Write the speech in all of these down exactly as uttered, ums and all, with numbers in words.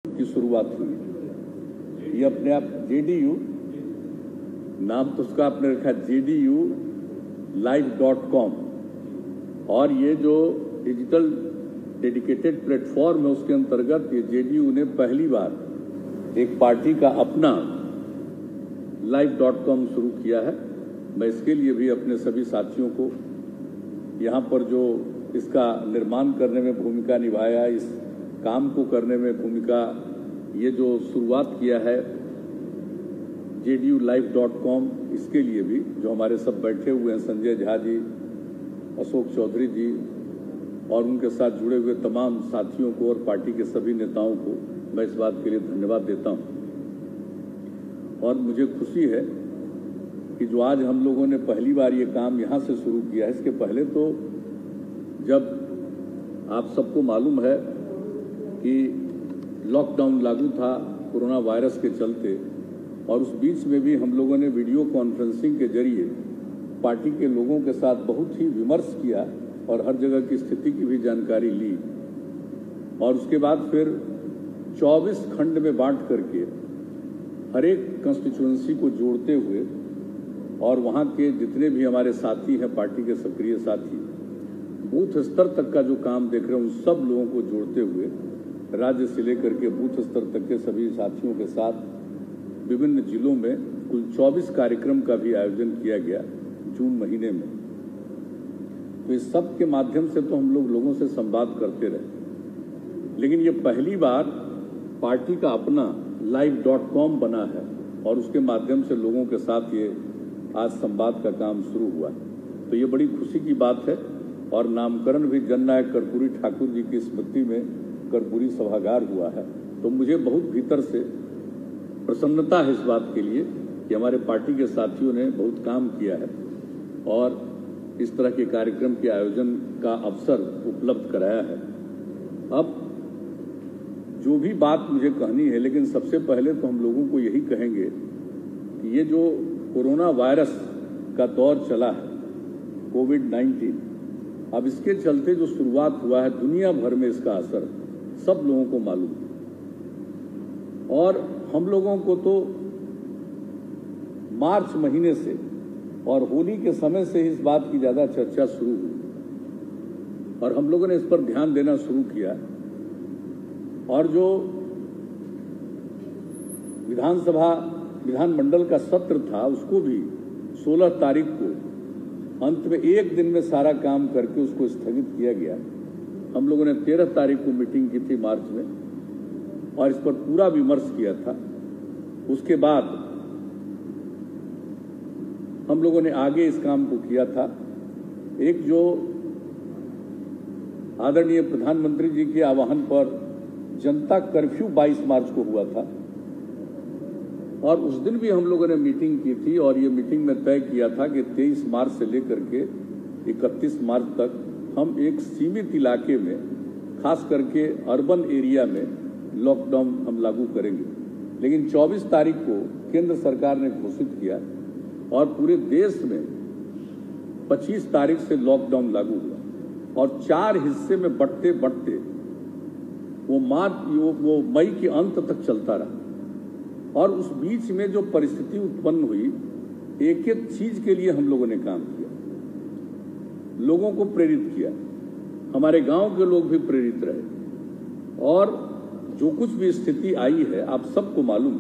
की शुरुआत हुई। ये अपने आप जेडीयू, नाम तो उसका आपने रखा जेडीयू लाइव डॉट कॉम, और ये जो डिजिटल डेडिकेटेड प्लेटफॉर्म है उसके अंतर्गत ये जेडीयू ने पहली बार एक पार्टी का अपना लाइव डॉट कॉम शुरू किया है। मैं इसके लिए भी अपने सभी साथियों को यहाँ पर जो इसका निर्माण करने में भूमिका निभाया, इस काम को करने में भूमिका, ये जो शुरुआत किया है जेडीयू लाइव डॉट कॉम, इसके लिए भी जो हमारे सब बैठे हुए हैं, संजय झा जी, अशोक चौधरी जी और उनके साथ जुड़े हुए तमाम साथियों को और पार्टी के सभी नेताओं को मैं इस बात के लिए धन्यवाद देता हूं। और मुझे खुशी है कि जो आज हम लोगों ने पहली बार ये काम यहाँ से शुरू किया है, इसके पहले तो जब आप सबको मालूम है कि लॉकडाउन लागू था कोरोना वायरस के चलते, और उस बीच में भी हम लोगों ने वीडियो कॉन्फ्रेंसिंग के जरिए पार्टी के लोगों के साथ बहुत ही विमर्श किया और हर जगह की स्थिति की भी जानकारी ली। और उसके बाद फिर चौबीस खंड में बांट करके हर एक कंस्टिट्यूएंसी को जोड़ते हुए और वहाँ के जितने भी हमारे साथी हैं, पार्टी के सक्रिय साथी, बूथ स्तर तक का जो काम देख रहे हैं उन सब लोगों को जोड़ते हुए राज्य से लेकर के बूथ स्तर तक के सभी साथियों के साथ विभिन्न जिलों में कुल चौबीस कार्यक्रम का भी आयोजन किया गया जून महीने में। तो इस सब के माध्यम से तो हम लोग लोगों से संवाद करते रहे, लेकिन ये पहली बार पार्टी का अपना लाइव डॉट कॉम बना है और उसके माध्यम से लोगों के साथ ये आज संवाद का काम शुरू हुआ। तो ये बड़ी खुशी की बात है। और नामकरण भी जननायक कर्पूरी ठाकुर जी की स्मृति में कर्पूरी सभागार हुआ है। तो मुझे बहुत भीतर से प्रसन्नता है इस बात के लिए कि हमारे पार्टी के साथियों ने बहुत काम किया है और इस तरह के कार्यक्रम के आयोजन का अवसर उपलब्ध कराया है। अब जो भी बात मुझे कहनी है, लेकिन सबसे पहले तो हम लोगों को यही कहेंगे कि ये जो कोरोना वायरस का दौर चला है, कोविड नाइन्टीन, अब इसके चलते जो शुरुआत हुआ है दुनिया भर में इसका असर सब लोगों को मालूम है। और हम लोगों को तो मार्च महीने से और होली के समय से इस बात की ज्यादा चर्चा शुरू हुई और हम लोगों ने इस पर ध्यान देना शुरू किया। और जो विधानसभा विधानमंडल का सत्र था उसको भी सोलह तारीख को अंत में एक दिन में सारा काम करके उसको स्थगित किया गया। हम लोगों ने तेरह तारीख को मीटिंग की थी मार्च में और इस पर पूरा विमर्श किया था। उसके बाद हम लोगों ने आगे इस काम को किया था। एक जो आदरणीय प्रधानमंत्री जी के आह्वान पर जनता कर्फ्यू बाईस मार्च को हुआ था और उस दिन भी हम लोगों ने मीटिंग की थी और ये मीटिंग में तय किया था कि तेईस मार्च से लेकर के इकतीस मार्च तक हम एक सीमित इलाके में, खास करके अर्बन एरिया में लॉकडाउन हम लागू करेंगे। लेकिन चौबीस तारीख को केंद्र सरकार ने घोषित किया और पूरे देश में पच्चीस तारीख से लॉकडाउन लागू हुआ और चार हिस्से में बढ़ते बढ़ते वो मार्च वो, वो मई के अंत तक चलता रहा। और उस बीच में जो परिस्थिति उत्पन्न हुई, एक एक चीज के लिए हम लोगों ने काम किया, लोगों को प्रेरित किया, हमारे गांव के लोग भी प्रेरित रहे और जो कुछ भी स्थिति आई है आप सबको मालूम।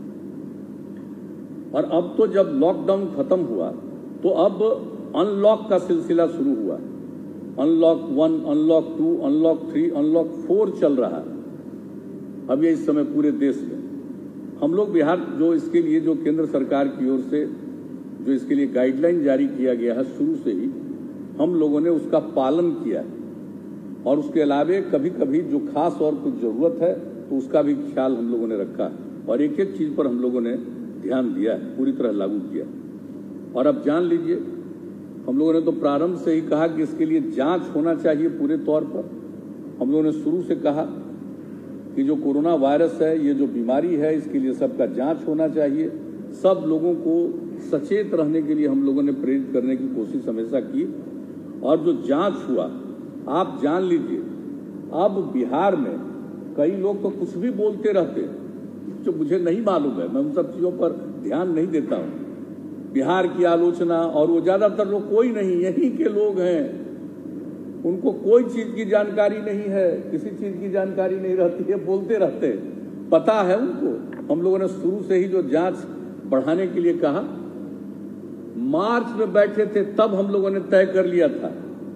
और अब तो जब लॉकडाउन खत्म हुआ तो अब अनलॉक का सिलसिला शुरू हुआ। Unlock one, unlock two, unlock three, unlock four चल रहा है अब ये इस समय पूरे देश में। हम लोग बिहार जो इसके लिए जो केंद्र सरकार की ओर से जो इसके लिए गाइडलाइन जारी किया गया है, शुरू से ही हम लोगों ने उसका पालन किया और उसके अलावे कभी कभी जो खास और कुछ जरूरत है तो उसका भी ख्याल हम लोगों ने रखा और एक एक चीज पर हम लोगों ने ध्यान दिया, पूरी तरह लागू किया। और अब जान लीजिए, हम लोगों ने तो प्रारंभ से ही कहा कि इसके लिए जांच होना चाहिए पूरे तौर पर। हम लोगों ने शुरू से कहा कि जो कोरोना वायरस है, ये जो बीमारी है, इसके लिए सबका जांच होना चाहिए। सब लोगों को सचेत रहने के लिए हम लोगों ने प्रेरित करने की कोशिश हमेशा की और जो जांच हुआ, आप जान लीजिए अब बिहार में कई लोग तो कुछ भी बोलते रहते हैं जो मुझे नहीं मालूम है, मैं उन सब चीज़ों पर ध्यान नहीं देता हूँ। बिहार की आलोचना, और वो ज़्यादातर लोग कोई नहीं, यहीं के लोग हैं, उनको कोई चीज़ की जानकारी नहीं है, किसी चीज़ की जानकारी नहीं रहती है, बोलते रहते हैं। पता है उनको। हम लोगों ने शुरू से ही जो जांच बढ़ाने के लिए कहा, मार्च में बैठे थे तब हम लोगों ने तय कर लिया था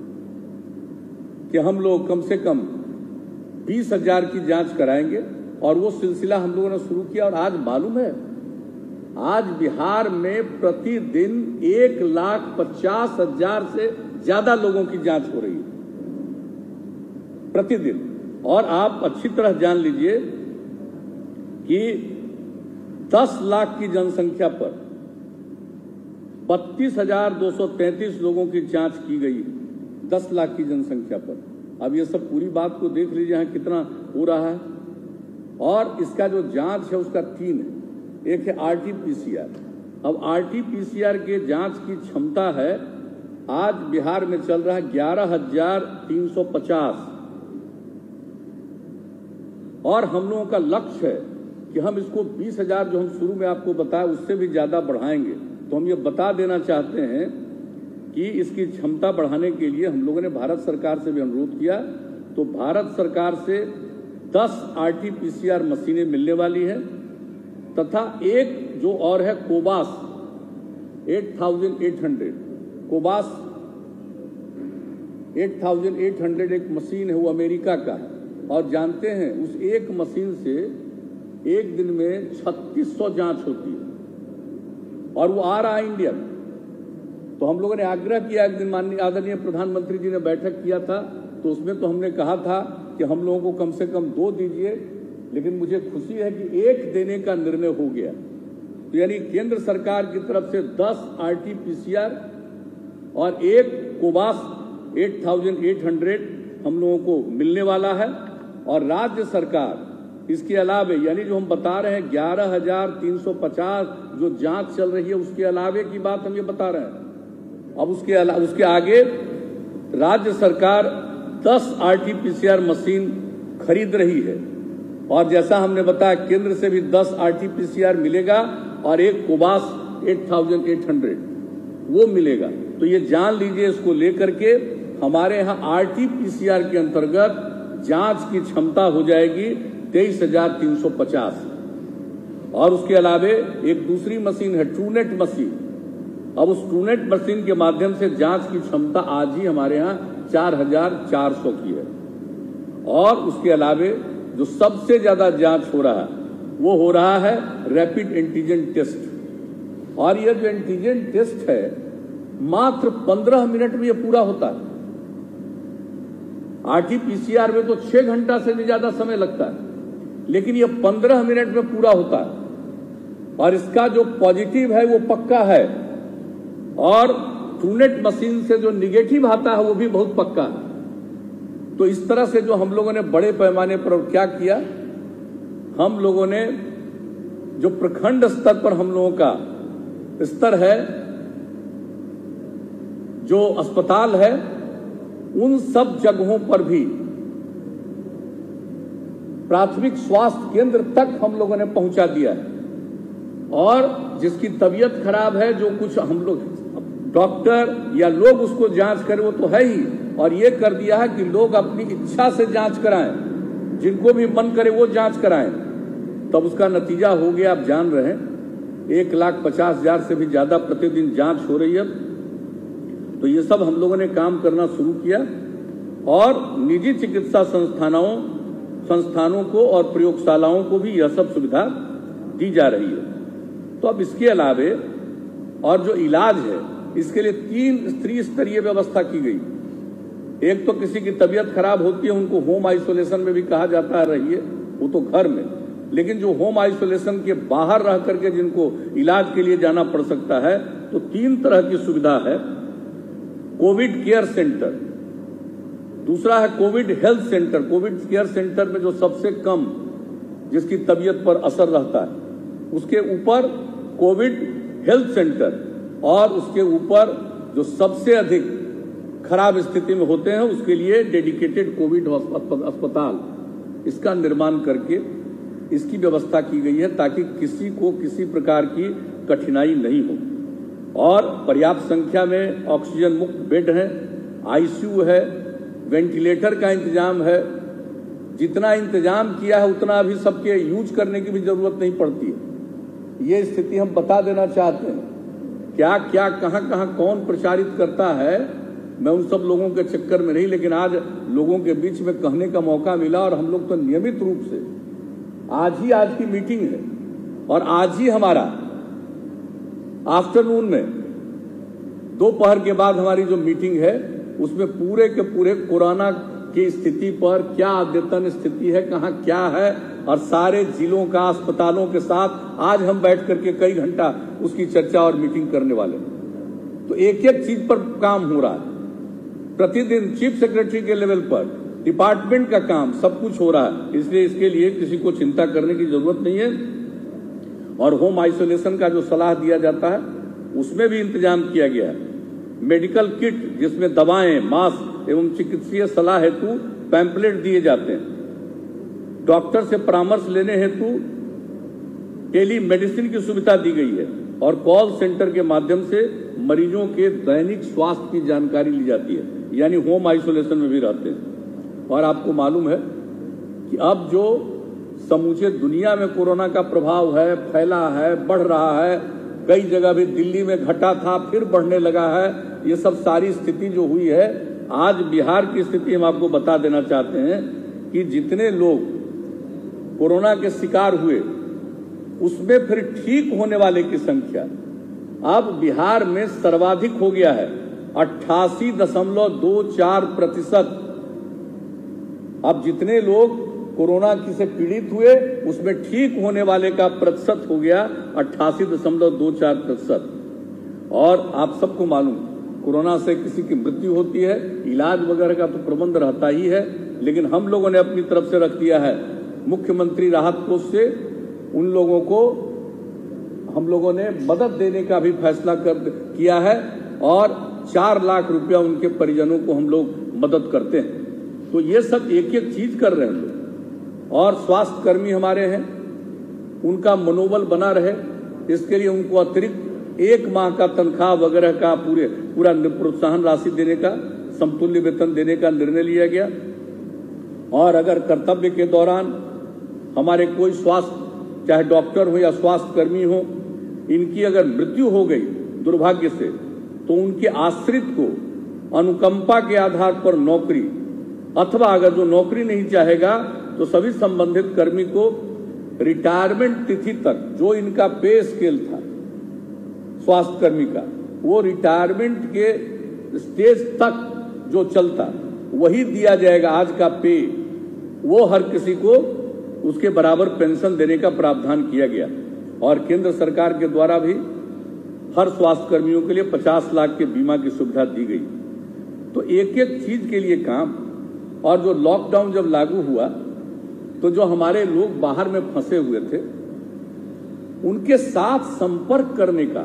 कि हम लोग कम से कम बीस हजार की जांच कराएंगे, और वो सिलसिला हम लोगों ने शुरू किया। और आज मालूम है, आज बिहार में प्रतिदिन एक लाख पचास हजार से ज्यादा लोगों की जांच हो रही है प्रतिदिन। और आप अच्छी तरह जान लीजिए कि दस लाख की जनसंख्या पर बत्तीस हजार दो सौ तैंतीस लोगों की जांच की गई है, दस लाख की जनसंख्या पर। अब ये सब पूरी बात को देख लीजिए यहाँ कितना हो रहा है। और इसका जो जांच है उसका तीन है, एक है आरटीपीसीआर। अब आरटीपीसीआर के जांच की क्षमता है, आज बिहार में चल रहा है ग्यारह हजार तीन सौ पचास, और हम लोगों का लक्ष्य है कि हम इसको बीस हजार जो हम शुरू में आपको बताया उससे भी ज्यादा बढ़ाएंगे। तो हम ये बता देना चाहते हैं कि इसकी क्षमता बढ़ाने के लिए हम लोगों ने भारत सरकार से भी अनुरोध किया। तो भारत सरकार से दस आरटीपीसीआर मशीनें मिलने वाली हैं, तथा एक जो और है कोबास आठ हज़ार आठ सौ, कोबास आठ हज़ार आठ सौ एक मशीन है, वो अमेरिका का है। और जानते हैं उस एक मशीन से एक दिन में छत्तीस सौ जांच होती है, और वो आ रहा है इंडिया में। तो हम लोगों ने आग्रह किया, एक दिन माननीय आदरणीय प्रधानमंत्री जी ने बैठक किया था, तो उसमें तो हमने कहा था कि हम लोगों को कम से कम दो दीजिए, लेकिन मुझे खुशी है कि एक देने का निर्णय हो गया। तो यानी केंद्र सरकार की तरफ से दस आरटीपीसीआर और एक कोबास आठ हज़ार आठ सौ हम लोगों को मिलने वाला है। और राज्य सरकार इसके अलावे, यानी जो हम बता रहे हैं ग्यारह हजार तीन सौ पचास जो जांच चल रही है, उसके अलावे की बात हम ये बता रहे हैं। अब उसके अलावा उसके आगे राज्य सरकार दस आरटीपीसीआर मशीन खरीद रही है, और जैसा हमने बताया केंद्र से भी दस आरटीपीसीआर मिलेगा, और एक कोबास आठ हज़ार आठ सौ वो मिलेगा। तो ये जान लीजिए, इसको लेकर के हमारे यहाँ आरटीपीसीआर के अंतर्गत जांच की क्षमता हो जाएगी तेईस हजार तीन सौ पचास। और उसके अलावे एक दूसरी मशीन है ट्रूनेट मशीन। अब उस ट्रूनेट मशीन के माध्यम से जांच की क्षमता आज ही हमारे यहाँ चार हजार चार सौ की है। और उसके अलावे जो सबसे ज्यादा जांच हो रहा है वो हो रहा है रैपिड एंटीजन टेस्ट। और यह जो एंटीजन टेस्ट है मात्र पंद्रह मिनट में ये पूरा होता है। आरटीपीसीआर में तो छह घंटा से भी ज्यादा समय लगता है, लेकिन ये पंद्रह मिनट में पूरा होता है। और इसका जो पॉजिटिव है वो पक्का है, और ट्रूनेट मशीन से जो निगेटिव आता है वो भी बहुत पक्का है। तो इस तरह से जो हम लोगों ने बड़े पैमाने पर क्या किया, हम लोगों ने जो प्रखंड स्तर पर हम लोगों का स्तर है, जो अस्पताल है, उन सब जगहों पर भी प्राथमिक स्वास्थ्य केंद्र तक हम लोगों ने पहुंचा दिया है। और जिसकी तबीयत खराब है, जो कुछ हम लोग डॉक्टर या लोग उसको जांच करें वो तो है ही, और ये कर दिया है कि लोग अपनी इच्छा से जांच कराएं, जिनको भी मन करे वो जांच कराएं। तब उसका नतीजा हो गया, आप जान रहे हैं, एक लाख पचास हजार से भी ज्यादा प्रतिदिन जांच हो रही है। तो ये सब हम लोगों ने काम करना शुरू किया, और निजी चिकित्सा संस्थानों संस्थानों को और प्रयोगशालाओं को भी यह सब सुविधा दी जा रही है। तो अब इसके अलावे और जो इलाज है, इसके लिए तीन त्रिस्तरीय व्यवस्था की गई। एक तो किसी की तबीयत खराब होती है, उनको होम आइसोलेशन में भी कहा जाता है रहिए, वो तो घर में, लेकिन जो होम आइसोलेशन के बाहर रह करके जिनको इलाज के लिए जाना पड़ सकता है, तो तीन तरह की सुविधा है। कोविड केयर सेंटर, दूसरा है Covid health centre. Covid care centre में जो सबसे कम जिसकी तबीयत पर असर रहता है, उसके ऊपर कोविड हेल्थ सेंटर, और उसके ऊपर जो सबसे अधिक खराब स्थिति में होते हैं उसके लिए डेडिकेटेड कोविड अस्पताल। इसका निर्माण करके इसकी व्यवस्था की गई है ताकि किसी को किसी प्रकार की कठिनाई नहीं हो। और पर्याप्त संख्या में ऑक्सीजन मुक्त बेड हैं, आईसीयू है, वेंटिलेटर का इंतजाम है। जितना इंतजाम किया है उतना अभी सबके यूज करने की भी जरूरत नहीं पड़ती है। ये स्थिति हम बता देना चाहते हैं। क्या क्या कहां कहां कौन प्रचारित करता है, मैं उन सब लोगों के चक्कर में नहीं, लेकिन आज लोगों के बीच में कहने का मौका मिला और हम लोग तो नियमित रूप से आज ही आज की मीटिंग है और आज ही हमारा आफ्टरनून में दोपहर के बाद हमारी जो मीटिंग है उसमें पूरे के पूरे कोरोना की स्थिति पर क्या अद्यतन स्थिति है, कहां क्या है, और सारे जिलों का अस्पतालों के साथ आज हम बैठ करके कई घंटा उसकी चर्चा और मीटिंग करने वाले हैं। तो एक एक चीज पर काम हो रहा है प्रतिदिन, चीफ सेक्रेटरी के लेवल पर डिपार्टमेंट का काम सब कुछ हो रहा है, इसलिए इसके लिए किसी को चिंता करने की जरूरत नहीं है। और होम आइसोलेशन का जो सलाह दिया जाता है उसमें भी इंतजाम किया गया है। मेडिकल किट जिसमें दवाएं, मास्क एवं चिकित्सीय सलाह हेतु पैम्पलेट दिए जाते हैं। डॉक्टर से परामर्श लेने हेतु टेली मेडिसिन की सुविधा दी गई है और कॉल सेंटर के माध्यम से मरीजों के दैनिक स्वास्थ्य की जानकारी ली जाती है, यानी होम आइसोलेशन में भी रहते हैं। और आपको मालूम है कि अब जो समूचे दुनिया में कोरोना का प्रभाव है, फैला है, बढ़ रहा है, कई जगह भी दिल्ली में घटा था फिर बढ़ने लगा है, ये सब सारी स्थिति जो हुई है, आज बिहार की स्थिति हम आपको बता देना चाहते हैं कि जितने लोग कोरोना के शिकार हुए उसमें फिर ठीक होने वाले की संख्या अब बिहार में सर्वाधिक हो गया है, अट्ठासी दशमलव दो चार प्रतिशत। अब जितने लोग कोरोना की से पीड़ित हुए उसमें ठीक होने वाले का प्रतिशत हो गया अट्ठासी दशमलव दो चार प्रतिशत। और आप सबको मालूम कोरोना से किसी की मृत्यु होती है, इलाज वगैरह का तो प्रबंध रहता ही है, लेकिन हम लोगों ने अपनी तरफ से रख दिया है मुख्यमंत्री राहत कोष से उन लोगों को हम लोगों ने मदद देने का भी फैसला कर किया है और चार लाख रुपया उनके परिजनों को हम लोग मदद करते हैं। तो ये सब एक एक चीज कर रहे हैं लोग। और स्वास्थ्य कर्मी हमारे हैं, उनका मनोबल बना रहे इसके लिए उनको अतिरिक्त एक माह का तनख्वाह वगैरह का पूरे पूरा प्रोत्साहन राशि देने का, समतुल्य वेतन देने का निर्णय लिया गया। और अगर कर्तव्य के दौरान हमारे कोई स्वास्थ्य, चाहे डॉक्टर हो या स्वास्थ्य कर्मी हो, इनकी अगर मृत्यु हो गई दुर्भाग्य से, तो उनके आश्रित को अनुकंपा के आधार पर नौकरी, अथवा अगर जो नौकरी नहीं चाहेगा तो सभी संबंधित कर्मी को रिटायरमेंट तिथि तक जो इनका पे स्केल था स्वास्थ्य कर्मी का, वो रिटायरमेंट के स्टेज तक जो चलता वही दिया जाएगा। आज का पे वो हर किसी को उसके बराबर पेंशन देने का प्रावधान किया गया। और केंद्र सरकार के द्वारा भी हर स्वास्थ्य कर्मियों के लिए पचास लाख के बीमा की सुविधा दी गई। तो एक एक चीज के लिए काम। और जो लॉकडाउन जब लागू हुआ तो जो हमारे लोग बाहर में फंसे हुए थे उनके साथ संपर्क करने का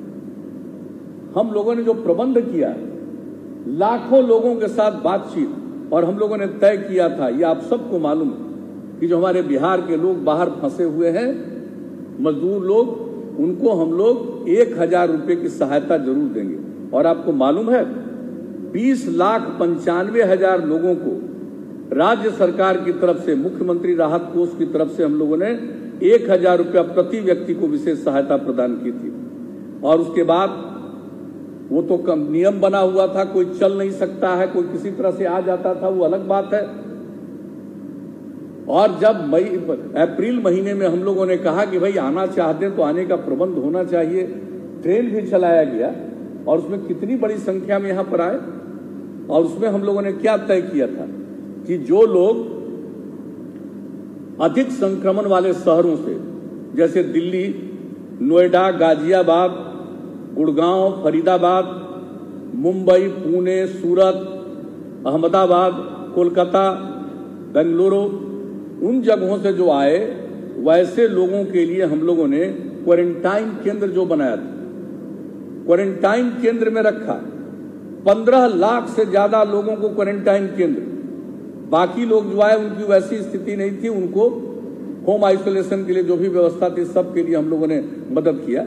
हम लोगों ने जो प्रबंध किया, लाखों लोगों के साथ बातचीत, और हम लोगों ने तय किया था, ये आप सबको मालूम है कि जो हमारे बिहार के लोग बाहर फंसे हुए हैं, मजदूर लोग, उनको हम लोग एक हजार रुपये की सहायता जरूर देंगे। और आपको मालूम है बीस लाख पंचानवे हजार लोगों को राज्य सरकार की तरफ से, मुख्यमंत्री राहत कोष की तरफ से हम लोगों ने एक हजार रुपया प्रति व्यक्ति को विशेष सहायता प्रदान की थी। और उसके बाद वो तो कम नियम बना हुआ था, कोई चल नहीं सकता है, कोई किसी तरह से आ जाता था, वो अलग बात है। और जब मई अप्रैल महीने में हम लोगों ने कहा कि भाई आना चाहते हैं तो आने का प्रबंध होना चाहिए, ट्रेन भी चलाया गया और उसमें कितनी बड़ी संख्या में यहाँ पर आए। और उसमें हम लोगों ने क्या तय किया था कि जो लोग अधिक संक्रमण वाले शहरों से, जैसे दिल्ली, नोएडा, गाजियाबाद, गुड़गांव, फरीदाबाद, मुंबई, पुणे, सूरत, अहमदाबाद, कोलकाता, बेंगलुरु, उन जगहों से जो आए, वैसे लोगों के लिए हम लोगों ने क्वारंटाइन केंद्र जो बनाया था, क्वारंटाइन केंद्र में रखा। पंद्रह लाख से ज्यादा लोगों को क्वारंटाइन केंद्र, बाकी लोग जो आए उनकी वैसी स्थिति नहीं थी, उनको होम आइसोलेशन के लिए जो भी व्यवस्था थी सब के लिए हम लोगों ने मदद किया।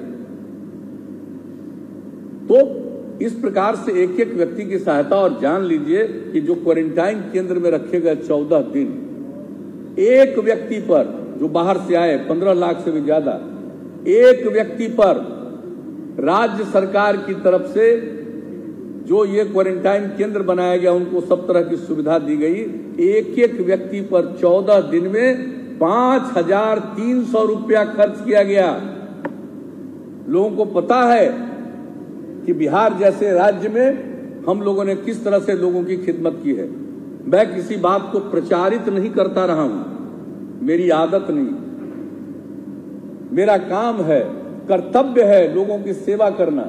तो इस प्रकार से एक एक व्यक्ति की सहायता। और जान लीजिए कि जो क्वारंटाइन केंद्र में रखे गए चौदह दिन, एक व्यक्ति पर जो बाहर से आए पंद्रह लाख से भी ज्यादा, एक व्यक्ति पर राज्य सरकार की तरफ से जो ये क्वारंटाइन केंद्र बनाया गया उनको सब तरह की सुविधा दी गई। एक एक व्यक्ति पर चौदह दिन में पांच हजार तीन सौ रुपया खर्च किया गया। लोगों को पता है कि बिहार जैसे राज्य में हम लोगों ने किस तरह से लोगों की खिदमत की है। मैं किसी बात को प्रचारित नहीं करता रहा हूं, मेरी आदत नहीं, मेरा काम है, कर्तव्य है लोगों की सेवा करना,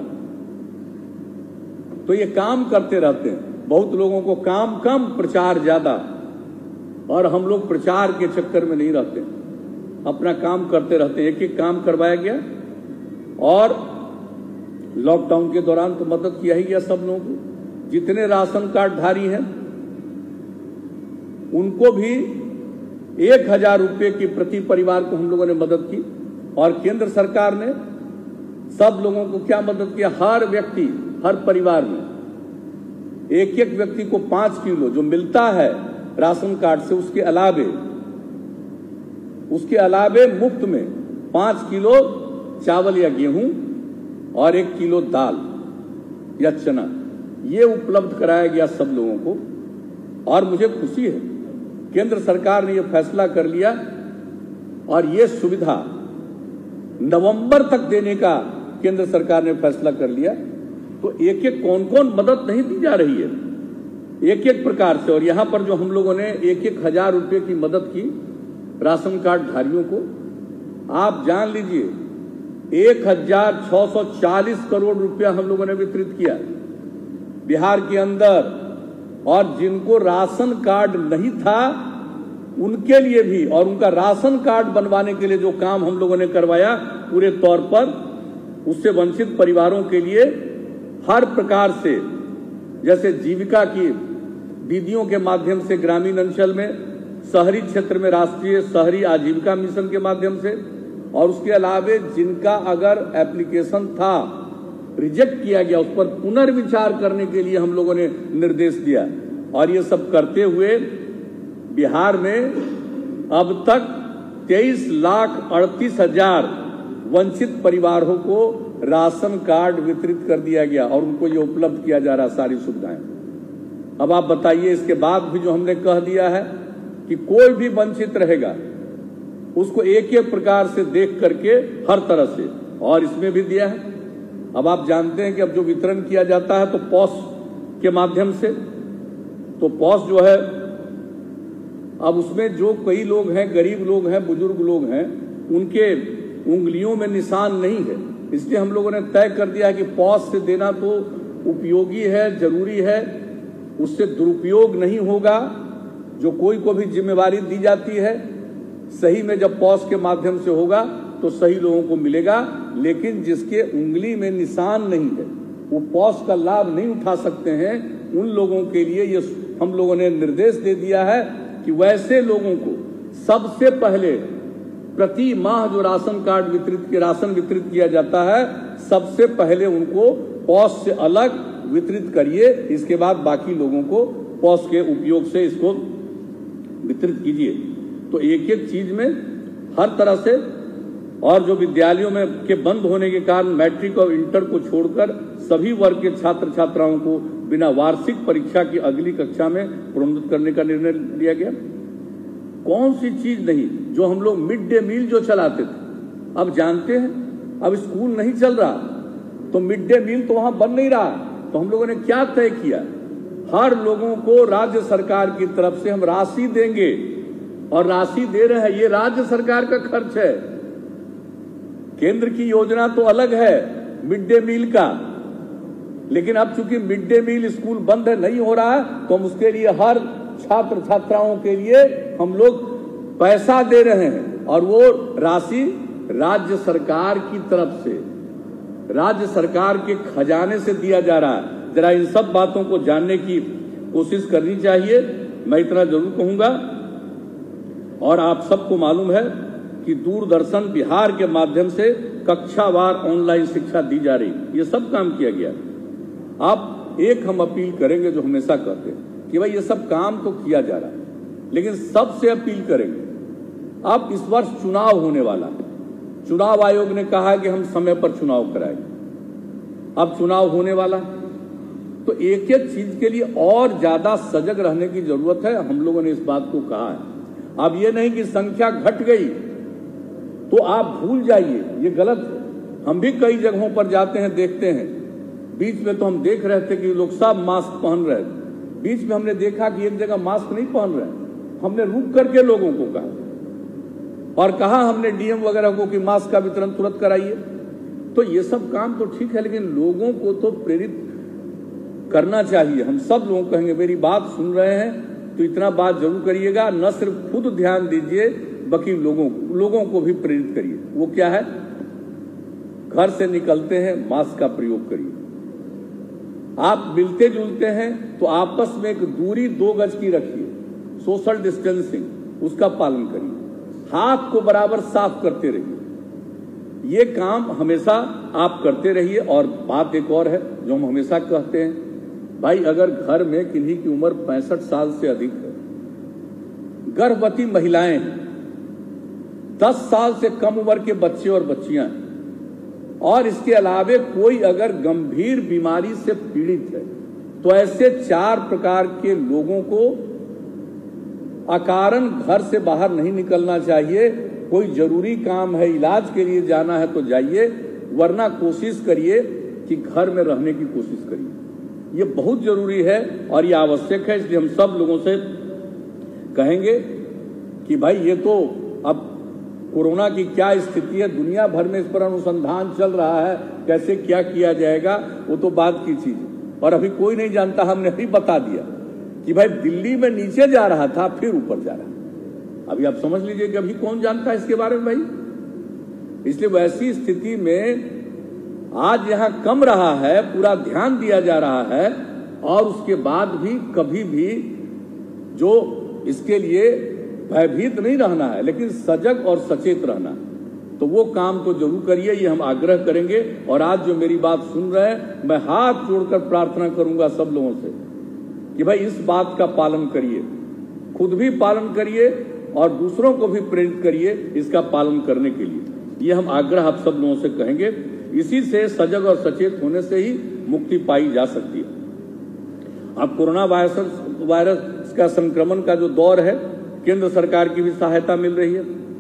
तो ये काम करते रहते हैं। बहुत लोगों को काम कम, प्रचार ज्यादा, और हम लोग प्रचार के चक्कर में नहीं रहते, अपना काम करते रहते हैं। एक एक काम करवाया गया और लॉकडाउन के दौरान तो मदद किया ही गया सब लोगों को। जितने राशन कार्ड धारी हैं उनको भी एक हजार रुपये की प्रति परिवार को हम लोगों ने मदद की। और केंद्र सरकार ने सब लोगों को क्या मदद किया, हर व्यक्ति, हर परिवार में एक एक व्यक्ति को पांच किलो जो मिलता है राशन कार्ड से, उसके अलावे उसके अलावे मुफ्त में पांच किलो चावल या गेहूं और एक किलो दाल या चना, ये उपलब्ध कराया गया सब लोगों को। और मुझे खुशी है केंद्र सरकार ने यह फैसला कर लिया और ये सुविधा नवंबर तक देने का केंद्र सरकार ने फैसला कर लिया। तो एक एक कौन कौन मदद नहीं दी जा रही है, एक एक प्रकार से। और यहां पर जो हम लोगों ने एक एक हजार रुपये की मदद की राशन कार्ड धारियों को, आप जान लीजिए एक हजार छह सौ चालीस करोड़ रुपया हम लोगों ने वितरित किया बिहार के अंदर। और जिनको राशन कार्ड नहीं था उनके लिए भी, और उनका राशन कार्ड बनवाने के लिए जो काम हम लोगों ने करवाया पूरे तौर पर, उससे वंचित परिवारों के लिए हर प्रकार से, जैसे जीविका की दीदियों के माध्यम से ग्रामीण अंचल में, शहरी क्षेत्र में राष्ट्रीय शहरी आजीविका मिशन के माध्यम से, और उसके अलावे जिनका अगर एप्लीकेशन था रिजेक्ट किया गया उस पर पुनर्विचार करने के लिए हम लोगों ने निर्देश दिया। और ये सब करते हुए बिहार में अब तक तेईस लाख अड़तीस हजार वंचित परिवारों को राशन कार्ड वितरित कर दिया गया और उनको ये उपलब्ध किया जा रहा सारी सुविधाएं। अब आप बताइए, इसके बाद भी जो हमने कह दिया है कि कोई भी वंचित रहेगा उसको एक एक प्रकार से देख करके हर तरह से, और इसमें भी दिया है। अब आप जानते हैं कि अब जो वितरण किया जाता है तो पॉस के माध्यम से, तो पॉस जो है अब उसमें जो कई लोग हैं, गरीब लोग हैं, बुजुर्ग लोग हैं, उनके उंगलियों में निशान नहीं है, इसलिए हम लोगों ने तय कर दिया है कि पॉस से देना तो उपयोगी है, जरूरी है, उससे दुरुपयोग नहीं होगा। जो कोई को भी जिम्मेवारी दी जाती है सही में जब पॉस के माध्यम से होगा तो सही लोगों को मिलेगा। लेकिन जिसके उंगली में निशान नहीं है वो पॉस का लाभ नहीं उठा सकते हैं, उन लोगों के लिए ये हम लोगों ने निर्देश दे दिया है कि वैसे लोगों को सबसे पहले प्रति माह जो राशन कार्ड वितरित के राशन वितरित किया जाता है, सबसे पहले उनको पॉस से अलग वितरित करिए, इसके बाद बाकी लोगों को पॉस के उपयोग से इसको वितरित कीजिए। तो एक एक चीज में हर तरह से, और जो विद्यालयों में के बंद होने के कारण मैट्रिक और इंटर को छोड़कर सभी वर्ग के छात्र छात्राओं को बिना वार्षिक परीक्षा की अगली कक्षा में प्रोन्नत करने का निर्णय लिया गया। कौन सी चीज नहीं, जो हम लोग मिड डे मील जो चलाते थे, अब जानते हैं अब स्कूल नहीं चल रहा तो मिड डे मील तो वहां बन नहीं रहा, तो हम लोगों ने क्या तय किया, हर लोगों को राज्य सरकार की तरफ से हम राशि देंगे, और राशि दे रहे हैं, ये राज्य सरकार का खर्च है। केंद्र की योजना तो अलग है मिड डे मील का, लेकिन अब चूंकि मिड डे मील स्कूल बंद है, नहीं हो रहा है, तो हम उसके लिए हर छात्र छात्राओं के लिए हम लोग पैसा दे रहे हैं, और वो राशि राज्य सरकार की तरफ से, राज्य सरकार के खजाने से दिया जा रहा है। जरा इन सब बातों को जानने की कोशिश करनी चाहिए। मैं इतना जरूर कहूंगा, और आप सबको मालूम है कि दूरदर्शन बिहार के माध्यम से कक्षावार ऑनलाइन शिक्षा दी जा रही, ये सब काम किया गया। आप एक हम अपील करेंगे जो हमेशा कहते हैं कि भाई ये सब काम तो किया जा रहा है, लेकिन सबसे अपील करेंगे, अब इस वर्ष चुनाव होने वाला है, चुनाव आयोग ने कहा कि हम समय पर चुनाव कराएंगे, अब चुनाव होने वाला है, तो एक एक चीज के लिए और ज्यादा सजग रहने की जरूरत है। हम लोगों ने इस बात को कहा है। अब ये नहीं कि संख्या घट गई तो आप भूल जाइए, ये गलत है। हम भी कई जगहों पर जाते हैं, देखते हैं, बीच में तो हम देख रहे थे कि लोग सब मास्क पहन रहे थे, बीच में हमने देखा कि एक जगह मास्क नहीं पहन रहे, हमने रुक करके लोगों को कहा और कहा हमने डीएम वगैरह को कि मास्क का वितरण तुरंत कराइए। तो ये सब काम तो ठीक है, लेकिन लोगों को तो प्रेरित करना चाहिए। हम सब लोग कहेंगे, मेरी बात सुन रहे हैं तो इतना बात जरूर करिएगा, न सिर्फ खुद ध्यान दीजिए बल्कि लोगों लोगों को भी प्रेरित करिए। वो क्या है, घर से निकलते हैं मास्क का प्रयोग करिए, आप मिलते जुलते हैं तो आपस में एक दूरी दो गज की रखिए, सोशल डिस्टेंसिंग उसका पालन करिए, हाथ को बराबर साफ करते रहिए। ये काम हमेशा आप करते रहिए। और बात एक और है जो हम हमेशा कहते हैं, भाई अगर घर में किन्हीं की उम्र पैंसठ साल से अधिक है, गर्भवती महिलाएं हैं, दस साल से कम उम्र के बच्चे और बच्चियां हैं, और इसके अलावे कोई अगर गंभीर बीमारी से पीड़ित है, तो ऐसे चार प्रकार के लोगों को अकारण घर से बाहर नहीं निकलना चाहिए। कोई जरूरी काम है, इलाज के लिए जाना है तो जाइए, वरना कोशिश करिए कि घर में रहने की कोशिश करिए। ये बहुत जरूरी है और ये आवश्यक है। इसलिए हम सब लोगों से कहेंगे कि भाई ये तो अब कोरोना की क्या स्थिति है, दुनिया भर में इस पर अनुसंधान चल रहा है, कैसे क्या किया जाएगा वो तो बात की चीज है, और अभी कोई नहीं जानता। हमने अभी बता दिया कि भाई दिल्ली में नीचे जा रहा था, फिर ऊपर जा रहा है। अभी आप समझ लीजिए कि अभी कौन जानता है इसके बारे में भाई। इसलिए वैसी स्थिति में आज यहां कम रहा है, पूरा ध्यान दिया जा रहा है, और उसके बाद भी कभी भी जो इसके लिए भयभीत नहीं रहना है, लेकिन सजग और सचेत रहना है, तो वो काम तो जरूर करिए, ये हम आग्रह करेंगे। और आज जो मेरी बात सुन रहे हैं, मैं हाथ जोड़कर प्रार्थना करूंगा सब लोगों से कि भाई इस बात का पालन करिए, खुद भी पालन करिए और दूसरों को भी प्रेरित करिए इसका पालन करने के लिए। ये हम आग्रह आप सब लोगों से कहेंगे। इसी से सजग और सचेत होने से ही मुक्ति पाई जा सकती है। अब कोरोना वायरस वायरस का संक्रमण का जो दौर है, केंद्र सरकार की भी सहायता मिल रही है।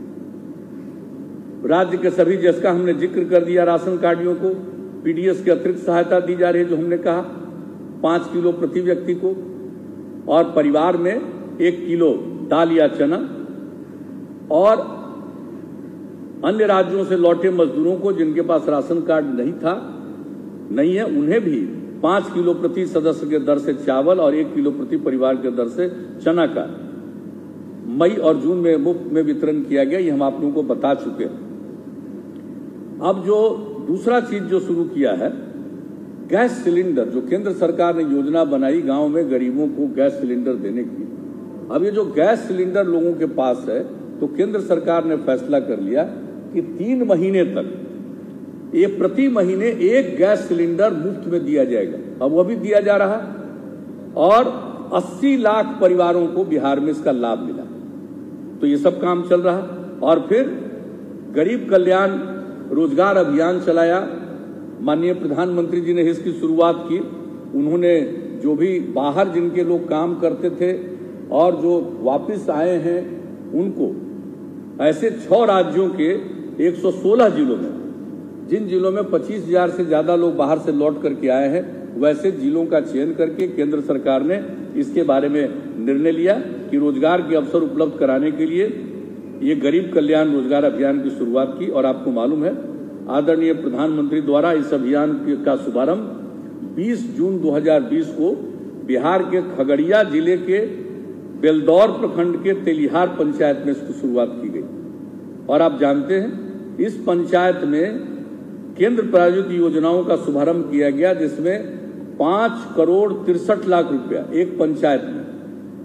राज्य के सभी, जिसका हमने जिक्र कर दिया, राशन कार्डियों को पीडीएस की अतिरिक्त सहायता दी जा रही है, जो हमने कहा पांच किलो प्रति व्यक्ति को, और परिवार में एक किलो दाल या चना, और अन्य राज्यों से लौटे मजदूरों को जिनके पास राशन कार्ड नहीं था नहीं है, उन्हें भी पांच किलो प्रति सदस्य के दर से चावल और एक किलो प्रति परिवार के दर से चना का मई और जून में मुफ्त में वितरण किया गया। ये हम आप लोगों को बता चुके हैं। अब जो दूसरा चीज जो शुरू किया है, गैस सिलेंडर, जो केंद्र सरकार ने योजना बनाई गांव में गरीबों को गैस सिलेंडर देने की। अब ये जो गैस सिलेंडर लोगों के पास है, तो केंद्र सरकार ने फैसला कर लिया कि तीन महीने तक ये प्रति महीने एक गैस सिलेंडर मुफ्त में दिया जाएगा। अब वह भी दिया जा रहा, और अस्सी लाख परिवारों को बिहार में इसका लाभ मिला। तो ये सब काम चल रहा। और फिर गरीब कल्याण रोजगार अभियान चलाया, माननीय प्रधानमंत्री जी ने इसकी शुरुआत की। उन्होंने जो भी बाहर जिनके लोग काम करते थे और जो वापस आए हैं, उनको ऐसे छह राज्यों के एक सौ सोलह जिलों में, जिन जिलों में पच्चीस हजार से ज्यादा लोग बाहर से लौट करके आए हैं, वैसे जिलों का चयन करके केंद्र सरकार ने इसके बारे में निर्णय लिया कि रोजगार के अवसर उपलब्ध कराने के लिए ये गरीब कल्याण रोजगार अभियान की शुरुआत की। और आपको मालूम है, आदरणीय प्रधानमंत्री द्वारा इस अभियान का शुभारंभ बीस जून दो हज़ार बीस को बिहार के खगड़िया जिले के बेलदौर प्रखंड के तेलिहार पंचायत में इसकी शुरुआत की गई। और आप जानते हैं, इस पंचायत में केंद्र प्रायोजित योजनाओं का शुभारंभ किया गया, जिसमें पांच करोड़ तिरसठ लाख रुपया एक पंचायत में